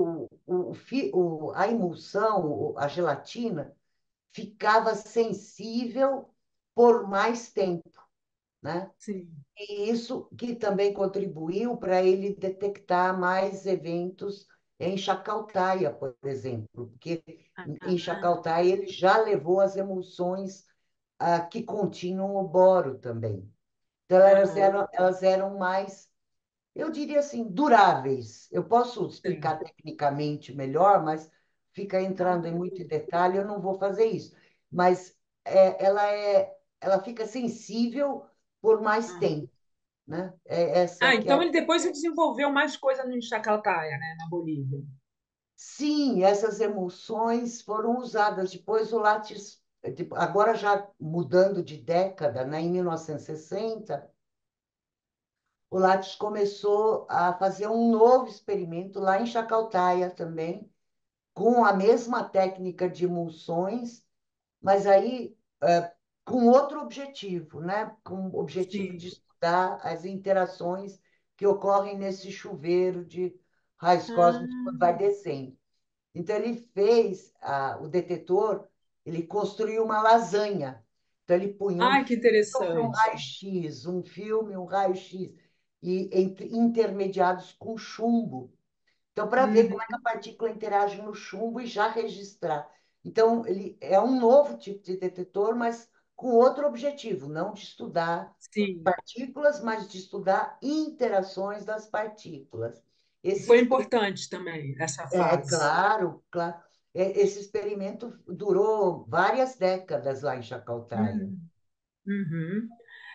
a emulsão, a gelatina, ficava sensível por mais tempo, né? Sim. E isso que também contribuiu para ele detectar mais eventos em Chacaltaya, por exemplo, porque em Ah, Chacaltaya ele já levou as emulsões que continham o boro também. Então aham, elas eram mais, eu diria assim, duráveis. Eu posso explicar certo. tecnicamente melhor, mas fica entrando em muito detalhe, eu não vou fazer isso. Mas ela fica sensível por mais Ah, tempo, né? Essa que é então ele depois desenvolveu mais coisa no Chacaltaya, né, na Bolívia. Sim, essas emulsões foram usadas. Depois o látis, agora já mudando de década, né, em 1960, o látis começou a fazer um novo experimento lá em Chacaltaya também, com a mesma técnica de emulsões, mas aí com outro objetivo, né? Com o objetivo de Sim. estudar as interações que ocorrem nesse chuveiro de raios cósmicos quando Ah, vai descendo. Então, ele fez o detetor, ele construiu uma lasanha. Então, ele punha um ai, que filme, um interessante. raio-x, um filme, um raio-x, e intermediados com chumbo. Então, para ver como é que a Uhum. partícula interage no chumbo e já registrar. Então, ele é um novo tipo de detetor, mas com outro objetivo, não de estudar sim. partículas, mas de estudar interações das partículas. E Esse foi experimento, importante também essa é fase. claro, claro, esse experimento durou várias décadas lá em Chacaltaya. Hum, uhum.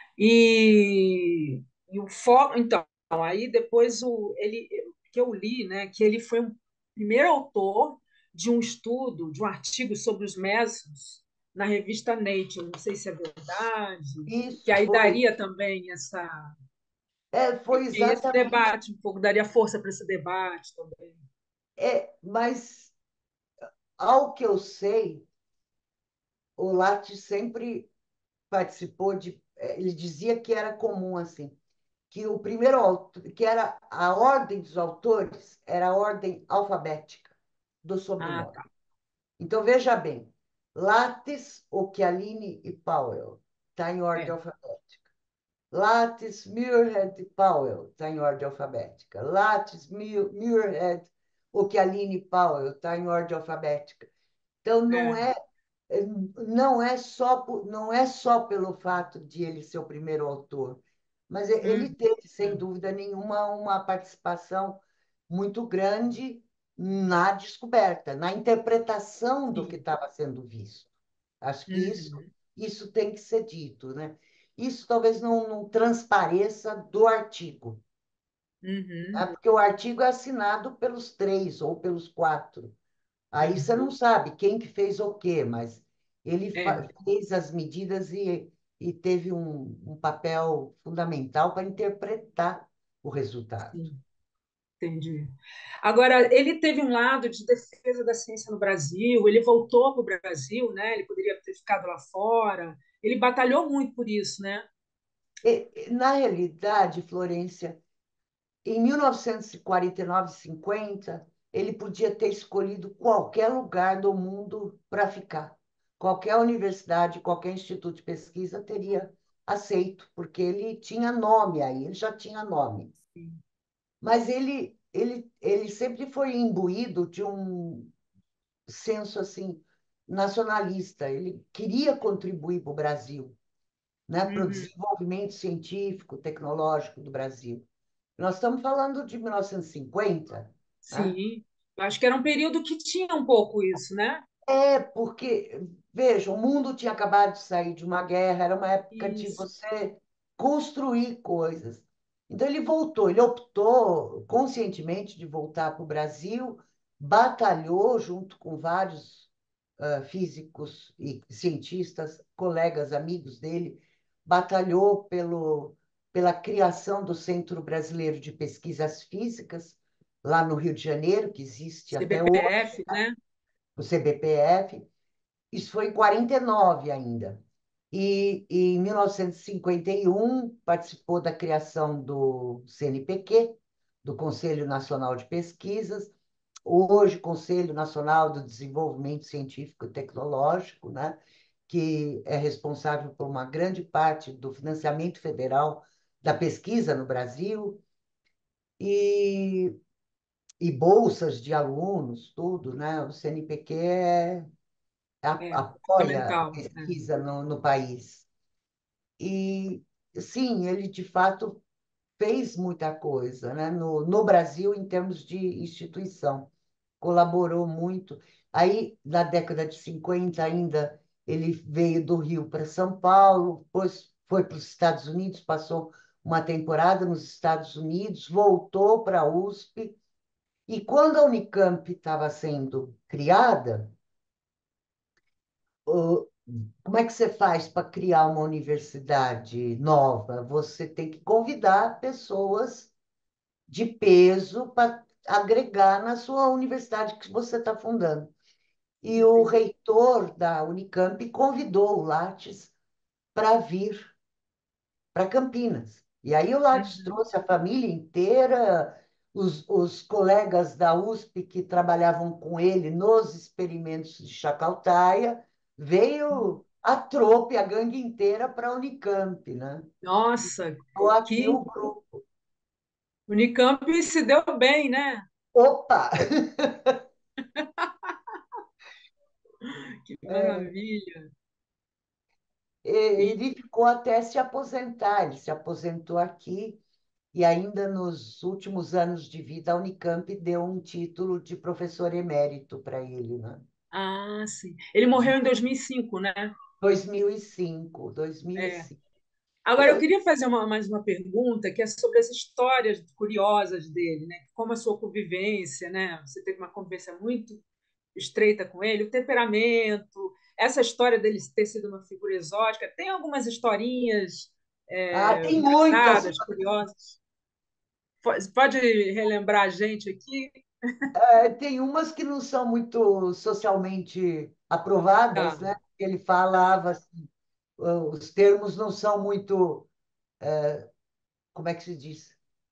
E o foco, então, aí depois ele que eu li, né, que ele foi o primeiro autor de um estudo, de um artigo sobre os mesos na revista Nature. Não sei se é verdade, que Isso aí foi, daria também foi esse exatamente, debate um pouco, daria força para esse debate também. mas ao que eu sei, o Lattes sempre participou de, ele dizia que era comum assim, que o primeiro autor, que era a ordem dos autores, era a ordem alfabética do Ah, sobrenome. tá. Então veja bem, Lattes, Occhialini e Powell está em ordem É, alfabética. Lattes, Muirhead e Powell está em ordem alfabética. Lattes, Muirhead, Occhialini e Powell está em ordem alfabética. Então é. não é só pelo fato de ele ser o primeiro autor, mas ele Hum, teve, sem é. dúvida nenhuma, uma participação muito grande na descoberta, na interpretação do que Sim. estava sendo visto. Acho que Uhum, isso tem que ser dito, né? Isso talvez não transpareça do artigo, né? uhum, Porque o artigo é assinado pelos três ou pelos quatro. Aí você uhum. não sabe quem que fez o quê, mas ele É, fez as medidas e teve um papel fundamental para interpretar o resultado. sim. Entendi. Agora, ele teve um lado de defesa da ciência no Brasil, ele voltou para o Brasil, né? Ele poderia ter ficado lá fora. Ele batalhou muito por isso, né? Na realidade, Florência, em 1949, 50, ele podia ter escolhido qualquer lugar do mundo para ficar. Qualquer universidade, qualquer instituto de pesquisa teria aceito, porque ele tinha nome aí, ele já tinha nome. Sim. Mas ele sempre foi imbuído de um senso assim nacionalista. Ele queria contribuir para o Brasil, né, para o Uhum. desenvolvimento científico, tecnológico do Brasil. Nós estamos falando de 1950, né? Sim. Eu acho que era um período que tinha um pouco isso, né? É porque, veja, o mundo tinha acabado de sair de uma guerra, era uma época de Isso. você construir coisas. Então ele voltou, ele optou conscientemente de voltar para o Brasil, batalhou junto com vários físicos e cientistas, colegas, amigos dele, batalhou pela criação do Centro Brasileiro de Pesquisas Físicas, lá no Rio de Janeiro, que existe até hoje, CBPF, né? o CBPF. Isso foi em 49 ainda. E em 1951 participou da criação do CNPq, do Conselho Nacional de Pesquisas, hoje Conselho Nacional do Desenvolvimento Científico e Tecnológico, né, que é responsável por uma grande parte do financiamento federal da pesquisa no Brasil, e, e bolsas de alunos, tudo, né? O CNPq É, apoia a fundamental. É. pesquisa no país. E, sim, ele de fato fez muita coisa, né? No Brasil, em termos de instituição, colaborou muito. Aí, na década de 50 ainda, ele veio do Rio para São Paulo, depois foi para os Estados Unidos, passou uma temporada nos Estados Unidos, voltou para a USP, e quando a Unicamp estava sendo criada, como é que você faz para criar uma universidade nova? Você tem que convidar pessoas de peso para agregar na sua universidade que você está fundando. E o Uhum, reitor da Unicamp convidou o Lattes para vir para Campinas. E aí o Lattes uhum. trouxe a família inteira, os colegas da USP que trabalhavam com ele nos experimentos de Chacaltaia, veio a trope, a gangue inteira para a Unicamp, né? Nossa, Estou aqui que o grupo. Unicamp se deu bem, né? Opa! Que maravilha. E, ele ficou até se aposentar. Ele se aposentou aqui e ainda nos últimos anos de vida, a Unicamp deu um título de professor emérito para ele, né? sim. Ele morreu em 2005, né? 2005, É. 2005. Agora, eu Eu, queria fazer mais uma pergunta, que é sobre as histórias curiosas dele, né? Como a sua convivência, né? Você teve uma convivência muito estreita com ele, o temperamento, essa história dele ter sido uma figura exótica. Tem algumas historinhas tem muitas. engraçadas, curiosas. Pode relembrar a gente aqui? Tem umas que não são muito socialmente aprovadas, Tá, né? Ele tá. falava assim, os termos não são muito, como é que se diz?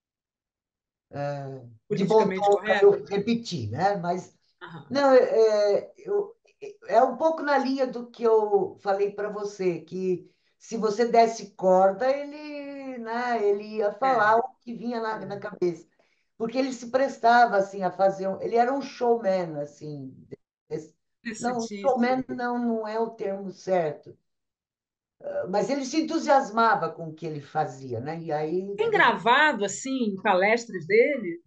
De bom Politicamente tom para correto? eu repetir, né? Mas Aham. não, é um pouco na linha do que eu falei para você, que se você desse corda, ele, né, ele ia É, falar o que vinha na é. cabeça. Porque ele se prestava assim a fazer, ele era um showman assim. esse- Não, Interessantíssimo. showman não é o termo certo, mas ele se entusiasmava com o que ele fazia, né? E aí Tem gravado, assim, palestras dele?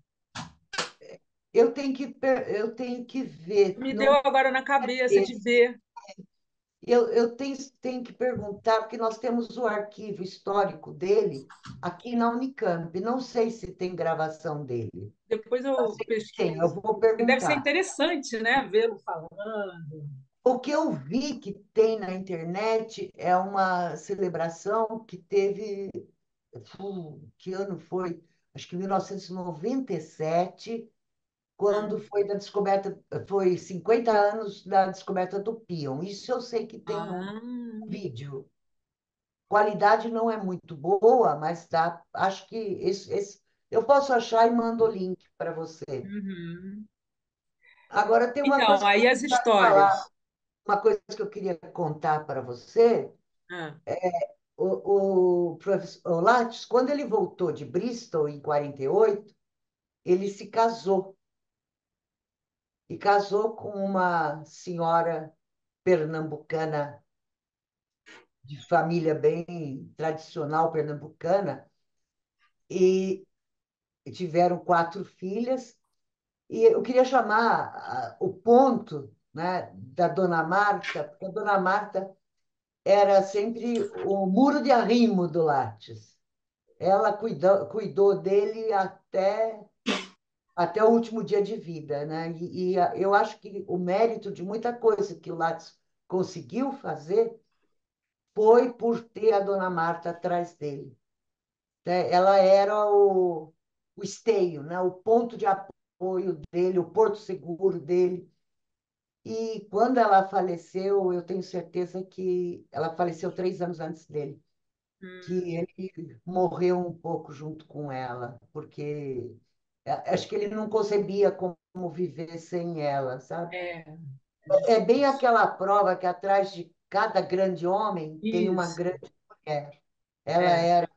eu tenho que ver, Me deu não agora na é cabeça de desse. ver. Eu tenho que perguntar, porque nós temos o arquivo histórico dele aqui na Unicamp. Não sei se tem gravação dele. Depois Eu eu sei que tem, eu pesquiso. vou E deve ser perguntar. interessante, né? Vê-lo falando. O que eu vi que tem na internet é uma celebração que teve, que ano foi? Acho que 1997, Ah, quando foi da descoberta, foi 50 anos da descoberta do píon. Isso eu sei que tem um ah, vídeo. Qualidade não é muito boa, mas tá, acho que eu posso achar e mando o link para você. uhum. Agora tem uma Então, coisa que eu aí as queria falar, histórias. uma coisa que eu queria contar para você. Ah, O professor Lattes, quando ele voltou de Bristol em 48, ele se casou e casou com uma senhora pernambucana de família bem tradicional pernambucana e tiveram 4 filhas. E eu queria chamar o ponto, né, da Dona Marta, porque a Dona Marta era sempre o muro de arrimo do Lattes. Ela cuidou dele até o último dia de vida, né? Eu acho que o mérito de muita coisa que o Lattes conseguiu fazer foi por ter a Dona Marta atrás dele, né? Ela era o esteio, né? O ponto de apoio dele, o porto seguro dele. E quando ela faleceu, eu tenho certeza que ela faleceu 3 anos antes dele, que hum, ele morreu um pouco junto com ela, porque acho que ele não concebia como viver sem ela, sabe? é É bem difícil. aquela prova que atrás de cada grande homem tem uma Isso, grande mulher. Ela é. era,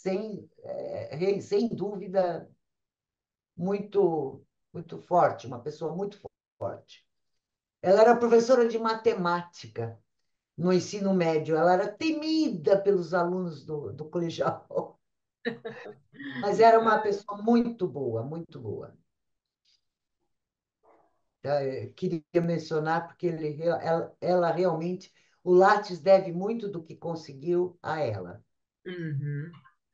sem dúvida, muito, muito forte, uma pessoa muito forte. Ela era professora de matemática no ensino médio. Ela era temida pelos alunos do colegial, mas era uma Ah, pessoa muito boa, muito boa. Queria mencionar porque ela realmente, o Lattes deve muito do que conseguiu a ela. uhum.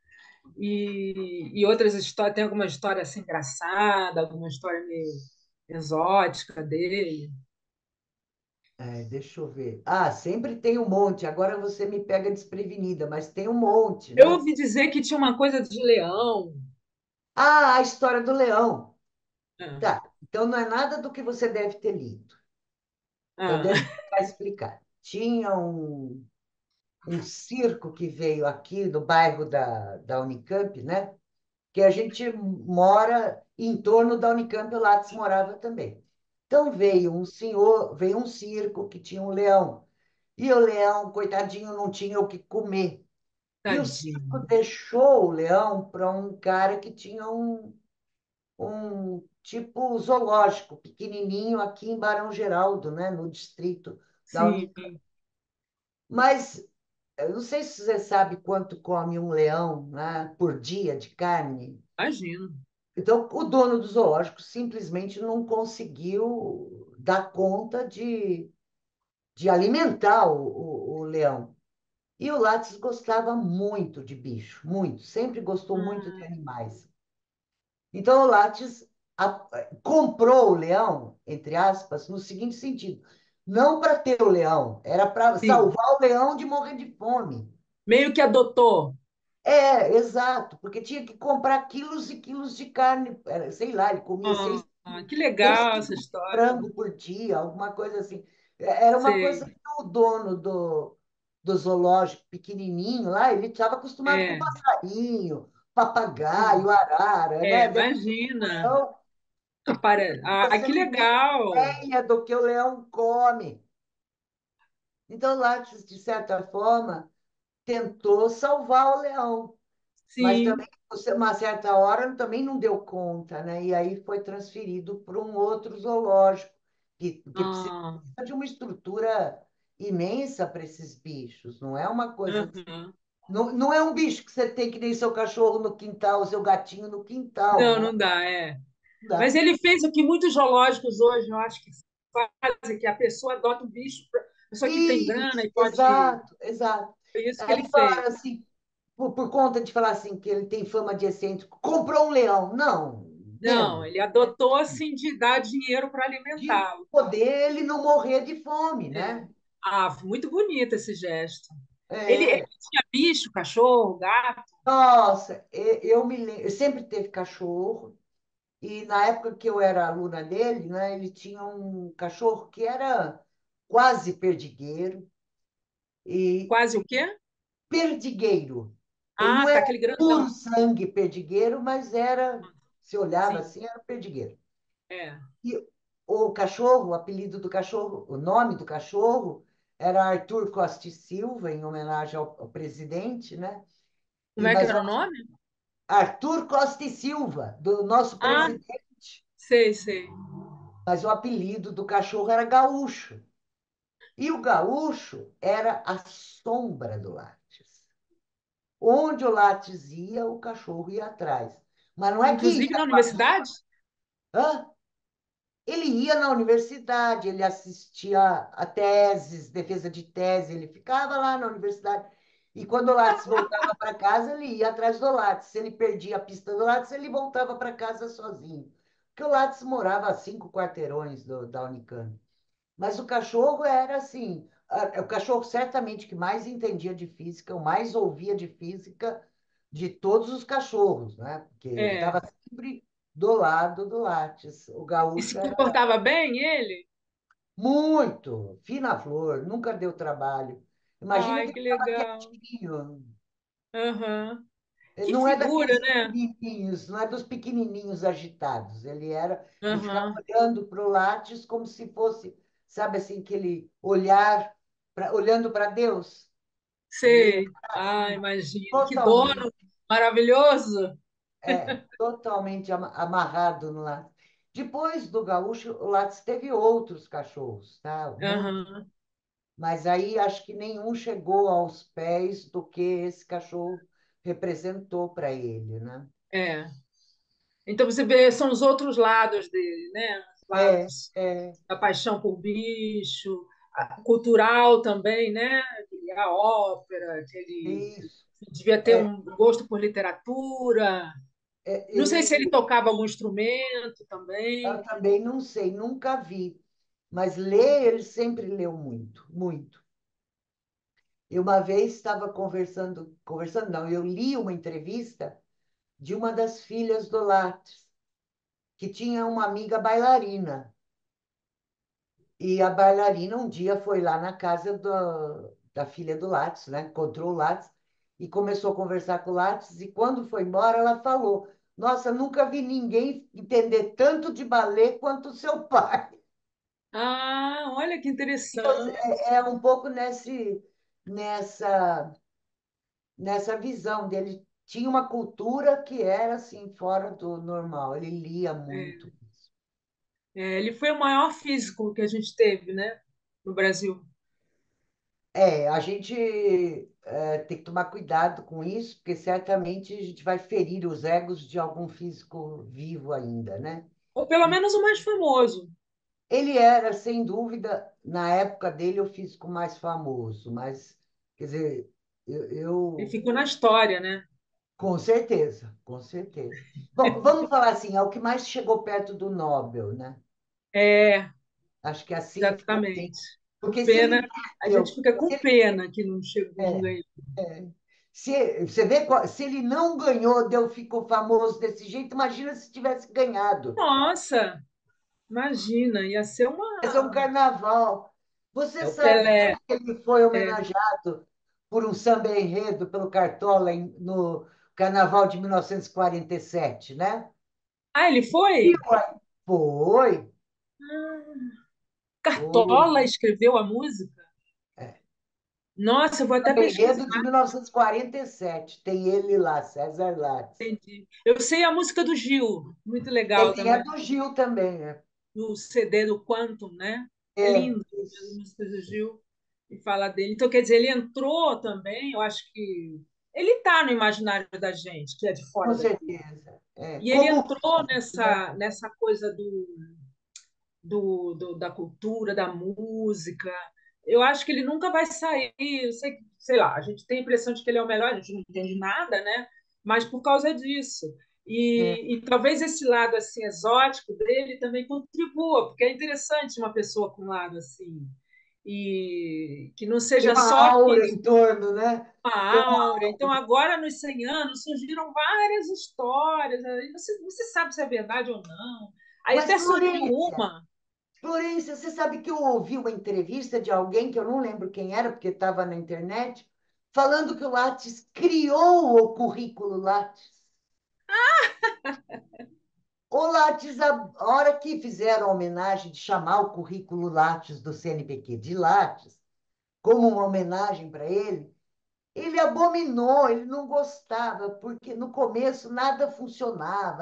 E outras histórias, tem alguma história assim engraçada, alguma história meio exótica dele? Deixa eu ver. Sempre tem um monte. Agora você me pega desprevenida, mas tem um monte, Eu né? ouvi dizer que tinha uma coisa de leão. A história do leão. Ah, Tá. Então não é nada do que você deve ter lido. Então deixa eu ah, tentar explicar. Tinha um circo que veio aqui do bairro da Unicamp, né? Que a gente mora em torno da Unicamp, o Lattes morava também. Então veio um circo que tinha um leão. E o leão, coitadinho, não tinha o que comer. E o circo tadinho. deixou o leão para um cara que tinha um tipo zoológico pequenininho aqui em Barão Geraldo, né, no distrito da Sim. Unicamp. Mas Eu não sei se você sabe quanto come um leão, né, por dia de carne. Imagino. Então, o dono do zoológico simplesmente não conseguiu dar conta de alimentar o leão. E o Lattes gostava muito de bicho, muito, sempre gostou muito de Hum, animais. Então, o Lattes comprou o leão, entre aspas, no seguinte sentido: não para ter o leão, era para sim. salvar o leão de morrer de fome. Meio que adotou. É, exato, porque tinha que comprar quilos e quilos de carne, sei lá, ele comia Que 6 legal essa quilos de história. frango por dia, alguma coisa assim. Era uma coisa Sei. que o dono do zoológico pequenininho lá, ele estava acostumado com É, passarinho, papagaio, sim. arara, né? De repente, o Imagina. leão, Que você não tem legal. ideia do que o leão come. Então, Lattes, de certa forma, tentou salvar o leão, mas também, Sim. uma certa hora, também não deu conta, né? E aí foi transferido para um outro zoológico, que precisa Ah, de uma estrutura imensa para esses bichos, não é uma coisa. aham. Não, não é um bicho que você tem que nem seu cachorro no quintal, seu gatinho no quintal, Não, né? não dá, é. Não Mas dá. ele fez o que muitos zoológicos hoje, eu acho que fazem, que a pessoa adota o bicho, a pessoa que tem grana Isso, e pode. exato, exato. Foi isso que Aí ele fez. falaram assim, por conta de falar assim, que ele tem fama de excêntrico, comprou um leão. Não, Não, entendo. ele adotou assim de dar dinheiro para De alimentá-lo. poder ele não morrer de fome, É. né? Muito bonito esse gesto. Ele É, tinha bicho, cachorro, gato, nossa, eu me lembro, eu sempre teve cachorro, e na época que eu era aluna dele, né, ele tinha um cachorro que era quase perdigueiro, e quase o quê? perdigueiro. Ele Ah, não tá, era aquele puro grandão. sangue perdigueiro, mas era, se olhava Sim, assim, era perdigueiro. é. E o cachorro, o apelido do cachorro, o nome do cachorro era Arthur Costa e Silva, em homenagem ao presidente, né? Como é que Mas era o nome? Arthur Costa e Silva, do nosso Ah, presidente. sei, sei. Mas o apelido do cachorro era Gaúcho. E o Gaúcho era a sombra do Lattes. Onde o Lattes ia, o cachorro ia atrás. Mas não é que Inclusive ia na com a... universidade? Hã? Ele ia na universidade, ele assistia a teses, defesa de tese, ele ficava lá na universidade. E quando o Lattes voltava para casa, ele ia atrás do Lattes. Se ele perdia a pista do Lattes, ele voltava para casa sozinho. Porque o Lattes morava a 5 quarteirões da Unicamp. Mas o cachorro era assim, o cachorro certamente que mais entendia de física, o mais ouvia de física de todos os cachorros, né? Porque ele É. estava sempre do lado do Lattes. O E se gaúcho era comportava bem ele? muito fina flor, nunca deu trabalho. Imagina Ai, que ele que estava legal. quietinho. Aham. Ele Que não é figura, daqueles né? pequenininhos, não é dos pequenininhos agitados. Ele ficava Aham. olhando para o Lattes como se fosse, sabe assim, aquele olhar, olhando para Deus. E ele Sei. era Ah, assim, imagino. Que totalmente, dono maravilhoso. totalmente amarrado no Lattes. Depois do gaúcho, o Lattes teve outros cachorros, tá? Muito, Aham. mas aí acho que nenhum chegou aos pés do que esse cachorro representou para ele, né? É. Então você vê, são os outros lados dele, né? Os É, lados é, da paixão por bicho, cultural também, né? A ópera, que ele isso. devia ter É, um gosto por literatura. Não sei se ele ele, tocava algum instrumento eu também. também não sei, nunca vi, mas ler ele sempre leu muito, muito. E uma vez estava conversando não, eu li uma entrevista de uma das filhas do Lattes, que tinha uma amiga bailarina. E a bailarina um dia foi lá na casa da filha do Lattes, né? Encontrou o Lattes e começou a conversar com o Lattes. E quando foi embora, ela falou: Nossa, nunca vi ninguém entender tanto de balé quanto o seu pai. Ah, olha que Então, interessante. é um pouco nessa, nessa visão dele. Tinha uma cultura que era assim, fora do normal. Ele lia É, muito. ele foi o maior físico que a gente teve, né? No Brasil. É, a gente. tem que tomar cuidado com isso, porque certamente a gente vai ferir os egos de algum físico vivo ainda, né? Ou pelo menos o mais famoso. Ele era, sem dúvida, na época dele, o físico mais famoso, mas, quer dizer, Ele eu ficou na história, né? com certeza, com certeza. Bom, vamos falar assim, é o que mais chegou perto do Nobel, né? É, Acho que assim ficou bem. exatamente. Que Porque se ele pena. A gente eu, fica se com ele, pena que não chegou, não é, ganhou. é, você vê, se ele não ganhou, ficou famoso desse jeito, imagina se tivesse ganhado. Nossa, imagina, ia ser Esse é um uma. carnaval. Você É o sabe Pelé. que ele foi É. homenageado por um samba enredo pelo Cartola no Carnaval de 1947, né? Ah, ele foi? Foi, foi. Cartola escreveu a música? É. Nossa, eu vou até Samba pesquisar. enredo de 1947. Tem ele lá, César Lattes. Entendi. Eu sei a música do Gil, muito legal Tem a também, do Gil também, né? do CD do Quantum, né? É É, lindo as isso, músicas do Gil e fala dele. Então, quer dizer, ele entrou também, eu acho que ele está no imaginário da gente, que é de com fora daqui. certeza. É. E ele Como entrou físico, né? nessa coisa da cultura, da música. Eu acho que ele nunca vai sair. Sei lá, a gente tem a impressão de que ele é o melhor, a gente não entende nada, né? Mas por causa disso. É. E talvez esse lado assim exótico dele também contribua, porque é interessante uma pessoa com um lado assim e que não Tem seja uma só aura em torno, né? Tem uma uma áurea. Então, agora, nos 100 anos, surgiram várias histórias. Aí você sabe se é verdade ou não. Aí Mas, até surgiu Florência, uma. Florência, você sabe que eu ouvi uma entrevista de alguém, que eu não lembro quem era, porque estava na internet, falando que o Lattes criou o currículo Lattes. O Lattes, a hora que fizeram a homenagem de chamar o currículo Lattes do CNPq de Lattes, como uma homenagem para ele abominou, ele não gostava, porque no começo nada funcionava,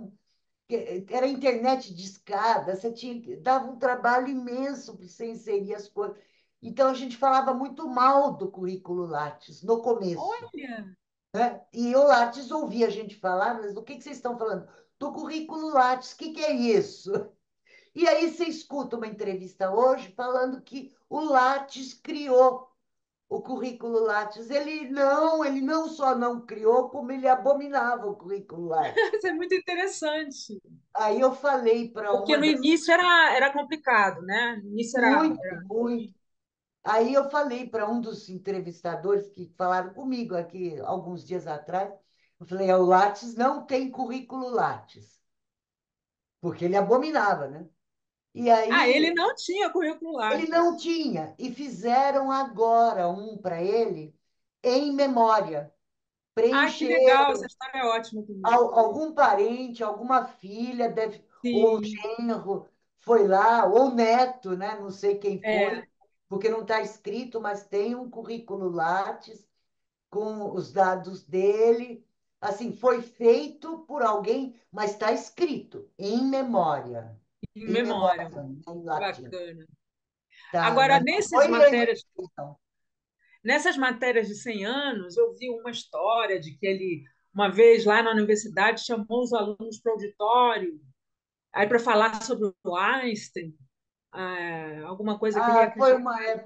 era internet de escada, dava um trabalho imenso para você inserir as coisas. Então, a gente falava muito mal do currículo Lattes no começo, Olha, né? E o Lattes ouvia a gente falar, mas do que vocês estão falando? Do currículo Lattes, o que é isso? E aí você escuta uma entrevista hoje falando que o Lattes criou o currículo Lattes. Ele não só não criou, como ele abominava o currículo Lattes. isso é muito interessante. Aí eu falei para Porque uma no das início era complicado, né? No início muito, era muito. ruim. Aí eu falei para um dos entrevistadores que falaram comigo aqui alguns dias atrás, eu falei, o Lattes não tem currículo Lattes, porque ele abominava, né? E Ah, ele aí não tinha currículo ele não Lattes. tinha, e fizeram agora um para ele em memória. Ah, que Preencher legal, essa história é ótima também. algum parente, alguma filha, ou Sim, genro foi lá, ou neto, né? Não sei quem é, foi, porque não está escrito, mas tem um currículo Lattes com os dados dele. Assim, foi feito por alguém, mas está escrito em memória. em Em memória, memória. né, em latim. Bacana. Tá, Agora, mas não foi a instituição. nessas matérias de 100 anos, eu vi uma história de que ele, uma vez lá na universidade, chamou os alunos para o auditório, aí para falar sobre o Einstein, alguma coisa que ele Ah, acreditava.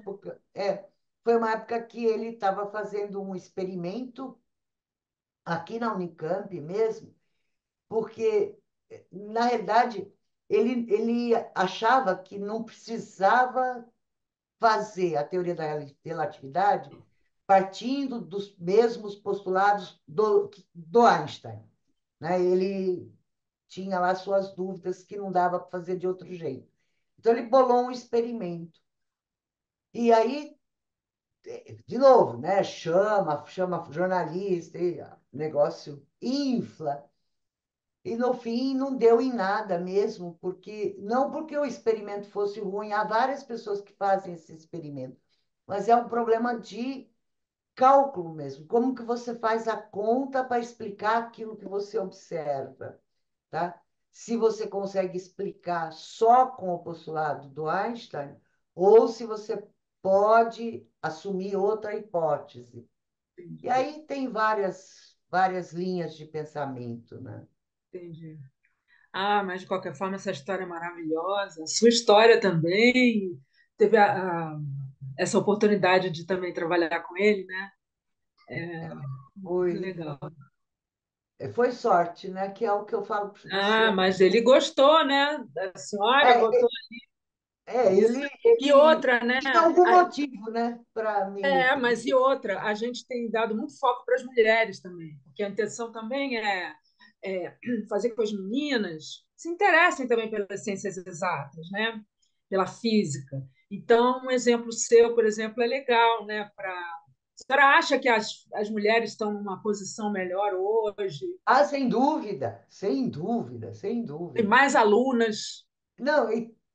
foi uma época que ele estava fazendo um experimento aqui na Unicamp mesmo, porque, na realidade, ele achava que não precisava fazer a teoria da relatividade partindo dos mesmos postulados do Einstein, né? Ele tinha lá suas dúvidas que não dava para fazer de outro jeito. Então, ele bolou um experimento. E aí, de novo, né? Chama jornalista, e o negócio infla. E no fim não deu em nada mesmo, porque não porque o experimento fosse ruim, há várias pessoas que fazem esse experimento, mas é um problema de cálculo mesmo. Como que você faz a conta para explicar aquilo que você observa, tá? Se você consegue explicar só com o postulado do Einstein, ou se você pode assumir outra hipótese. E entendi, aí tem várias linhas de pensamento, né? entendi. Ah, mas de qualquer forma, essa história é maravilhosa. A sua história também teve essa oportunidade de também trabalhar com ele, né? Muito Foi, legal. foi sorte, né? Que é o que eu falo para você. Ah, mas ele gostou, né? A senhora É, gostou disso. ele, E ele outra, né? tinha algum motivo, né? Para me. Mas e outra, a gente tem dado muito foco para as mulheres também, porque a intenção também é fazer com que as meninas se interessem também pelas ciências exatas, né? Pela física. Então, um exemplo seu, por exemplo, é legal, né? A senhora acha que as mulheres estão numa posição melhor hoje? Ah, sem dúvida, sem dúvida, sem Tem dúvida. mais alunas? Não,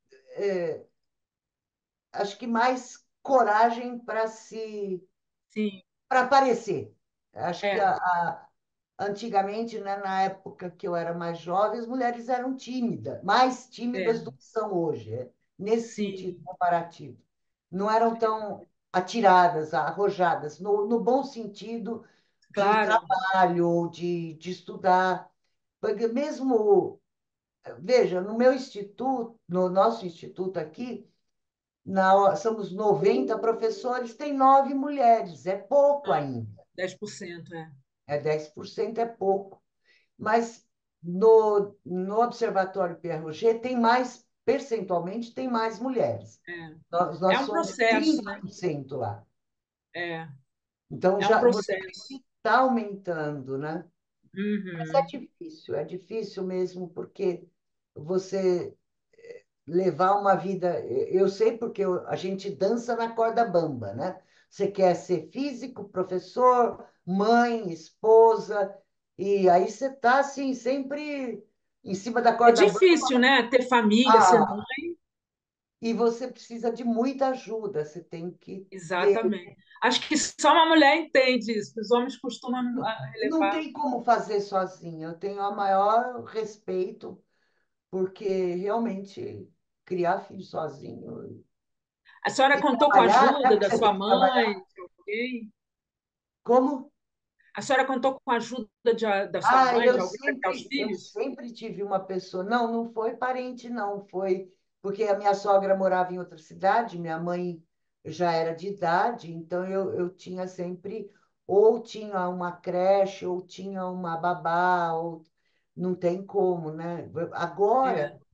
acho que mais coragem Sim, para aparecer. Acho que é, antigamente, né, na época que eu era mais jovem, as mulheres eram tímidas, mais é, tímidas do que são hoje, nesse sentido sim, comparativo. Não eram tão atiradas, arrojadas, no bom sentido de claro, trabalho, de estudar. Porque mesmo, veja, no meu instituto, no nosso instituto aqui, somos 90 professores, tem 9 mulheres, é pouco ah, ainda. 10%, é. 10% é pouco. Mas no Observatório Pierre Roger tem mais, percentualmente, tem mais mulheres. É, Nós é um somos processo, né? 30% lá. É, é um Já você vê processo. que está aumentando, né? Mas Uhum. é difícil mesmo, porque você levar uma vida. Eu sei porque a gente dança na corda bamba, né? Você quer ser físico, professor, mãe, esposa, e aí você está assim, sempre em cima da É corda bamba. difícil, né? Ter família, ser Ah, mãe. e você precisa de muita ajuda, você tem que ter. Exatamente. Acho que só uma mulher entende isso. Os homens costumam Não relevar. tem como fazer sozinho. Eu tenho o maior respeito, porque realmente criar filho sozinho A senhora e contou com a trabalhar, né? ajuda Porque da você tem sua que trabalhar. mãe, de alguém? Como? A senhora contou com a ajuda da sua Ah, mãe, de alguém para criar os eu filhos? sempre tive uma pessoa. Não, não foi parente, não. Foi porque a minha sogra morava em outra cidade, minha mãe já era de idade, então eu tinha sempre, ou tinha uma creche, ou tinha uma babá, ou não tem como, né? Agora, É,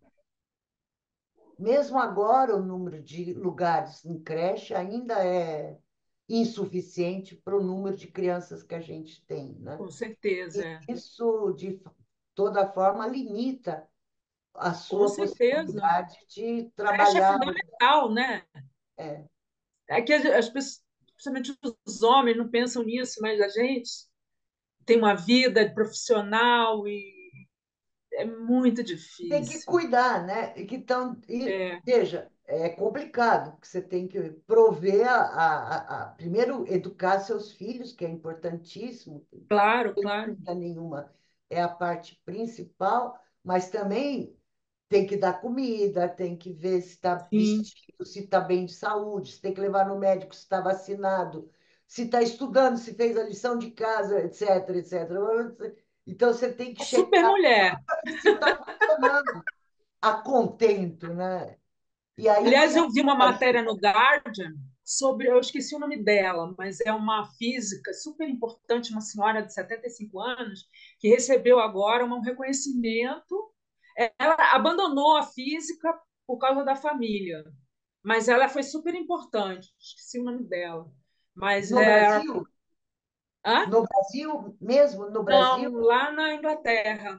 mesmo agora, o número de lugares em creche ainda é insuficiente para o número de crianças que a gente tem, né? com certeza. E isso, de toda forma, limita a Com sua certeza. possibilidade de Creche é trabalhar. fundamental, né? É, É que as pessoas, principalmente os homens, não pensam nisso, mas a gente tem uma vida profissional e é muito tem que difícil. cuidar, né? É, Veja, é complicado, porque você tem que prover primeiro, educar seus filhos, que é importantíssimo, claro, sem claro. dúvida nenhuma, é a parte principal, mas também tem que dar comida, tem que ver se está Sim. vestido, se está bem de saúde, se tem que levar no médico, se está vacinado, se está estudando, se fez a lição de casa, etc, etc. Então, você tem que É super checar mulher. se está funcionando a contento, né? E aí Aliás, tem eu vi uma a matéria no Guardian sobre, eu esqueci o nome dela, mas é uma física super importante, uma senhora de 75 anos, que recebeu agora um reconhecimento. Ela abandonou a física por causa da família, mas ela foi super importante, esqueci o nome dela. Mas no é. Brasil, Hã? no Brasil, mesmo no Brasil, Não, lá na Inglaterra.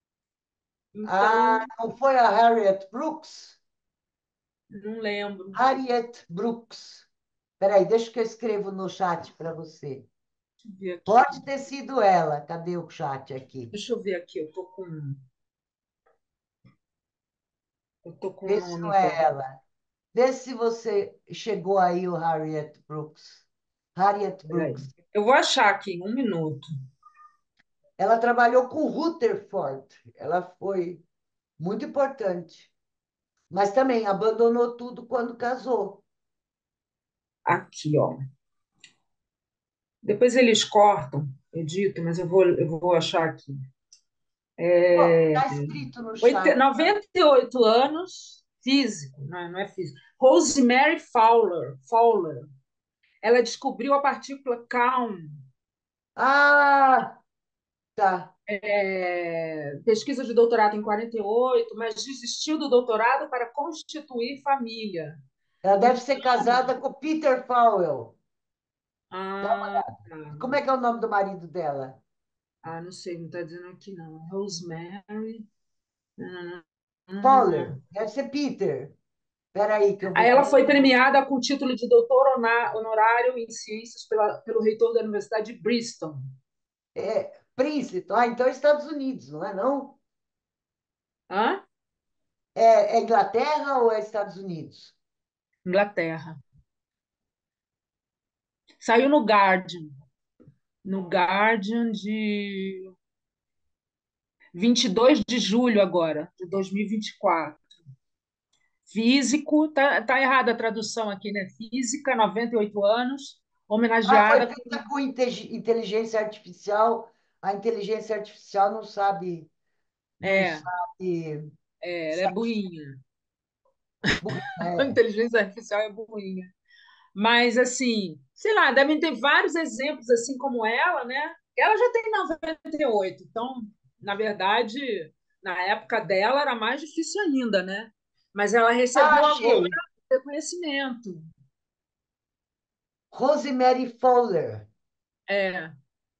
ah, Então, não foi a Harriet Brooks? não lembro. Harriet Brooks. Peraí, deixa que eu escrevo no chat para você. Deixa eu ver Pode aqui. ter sido ela. Cadê o chat aqui? Deixa eu ver aqui. Eu tô com o Vê se não nome é aqui. ela. Vê se você chegou aí o Harriet Brooks. Harriet Peraí. Brooks. Eu vou achar aqui, um minuto. Ela trabalhou com Rutherford. Ela foi muito importante. Mas também abandonou tudo quando casou. Aqui, ó. Depois eles cortam, edito, mas eu vou achar aqui. Está escrito no chat. 98 anos, físico, não é físico. Rosemary Fowler. Ela descobriu a partícula Kaun. Ah, tá. Pesquisa de doutorado em 48, mas desistiu do doutorado para constituir família. Ela deve Então, ser casada com Peter Powell. ah, Como é que é o nome do marido dela? não sei, não está dizendo aqui não. Rosemary. Fowler. Deve ser Peter. Espera aí que eu Aí vou ela foi procurar. premiada com o título de doutor honorário em ciências pelo reitor da Universidade de Bristol. É, Princeton. Ah, então é Estados Unidos, não é não? Hã? É Inglaterra ou é Estados Unidos? Inglaterra. Saiu no Guardian de 22 de julho agora, de 2024. Físico, tá errada a tradução aqui, né? Física, 98 anos, Ah, foi homenageada feita com inteligência artificial. A inteligência artificial não sabe, não é, sabe, ela é buinha. A é. inteligência artificial é buinha. Mas, assim, sei lá, devem ter vários exemplos assim como ela, né? Ela já tem 98, então, na verdade, na época dela era mais difícil ainda, né? Mas ela Ah, recebeu agora achei. reconhecimento. Rosemary Fowler. É.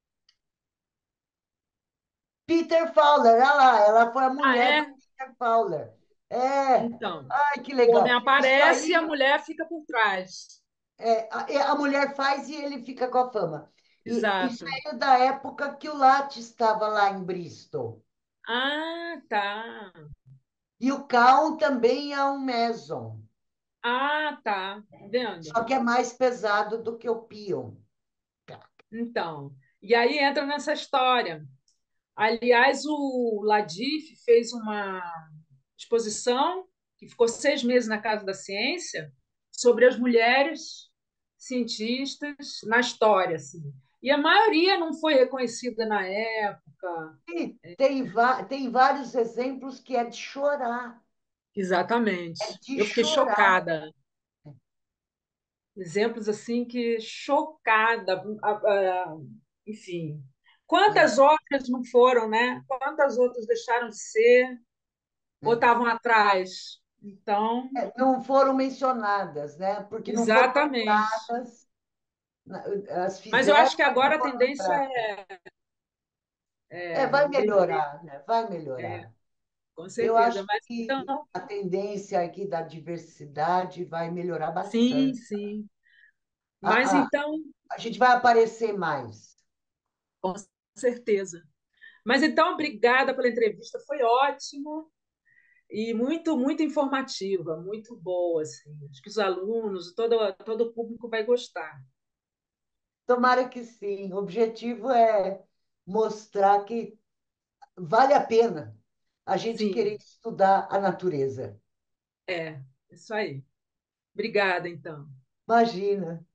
Peter Fowler, olha lá, ela foi a Ah, mulher do é? Peter Fowler. É, Então, ai, que o homem legal. Isso aparece e a aí, mulher fica por trás. a mulher faz e ele fica com a fama. E isso Exato. é da época que o Lattes estava lá em Bristol. Ah, tá. E o Caon também é um Mason, Ah, tá. Tá vendo? só que é mais pesado do que o Pion. Então, e aí entra nessa história. Aliás, o Ladif fez uma exposição que ficou 6 meses na Casa da Ciência sobre as mulheres cientistas na história, assim. E a maioria não foi reconhecida na época. E tem vários exemplos que é de chorar, é Exatamente. de Eu fiquei chorar. chocada. Exemplos assim que chocada. Enfim. É, Quantas outras não foram, né? Quantas outras deixaram de ser ou é. estavam atrás? Então, Não foram mencionadas, né? Porque não foram exatamente. lembradas, as Mas eu fizeram, acho que mas não agora a foram tendência lembradas. é Vai deveria, melhorar, né? Vai melhorar. com Eu certeza. acho Mas que então, a tendência aqui da diversidade vai melhorar sim, bastante. sim. Mas A, a, então, a gente vai aparecer mais. com certeza. Mas então, obrigada pela entrevista, foi ótimo e muito, muito informativa, muito boa, assim. Acho que os alunos, todo o público vai gostar. Tomara que sim. O objetivo é mostrar que vale a pena a gente querer Sim, estudar a natureza. isso aí. Obrigada, então. Imagina.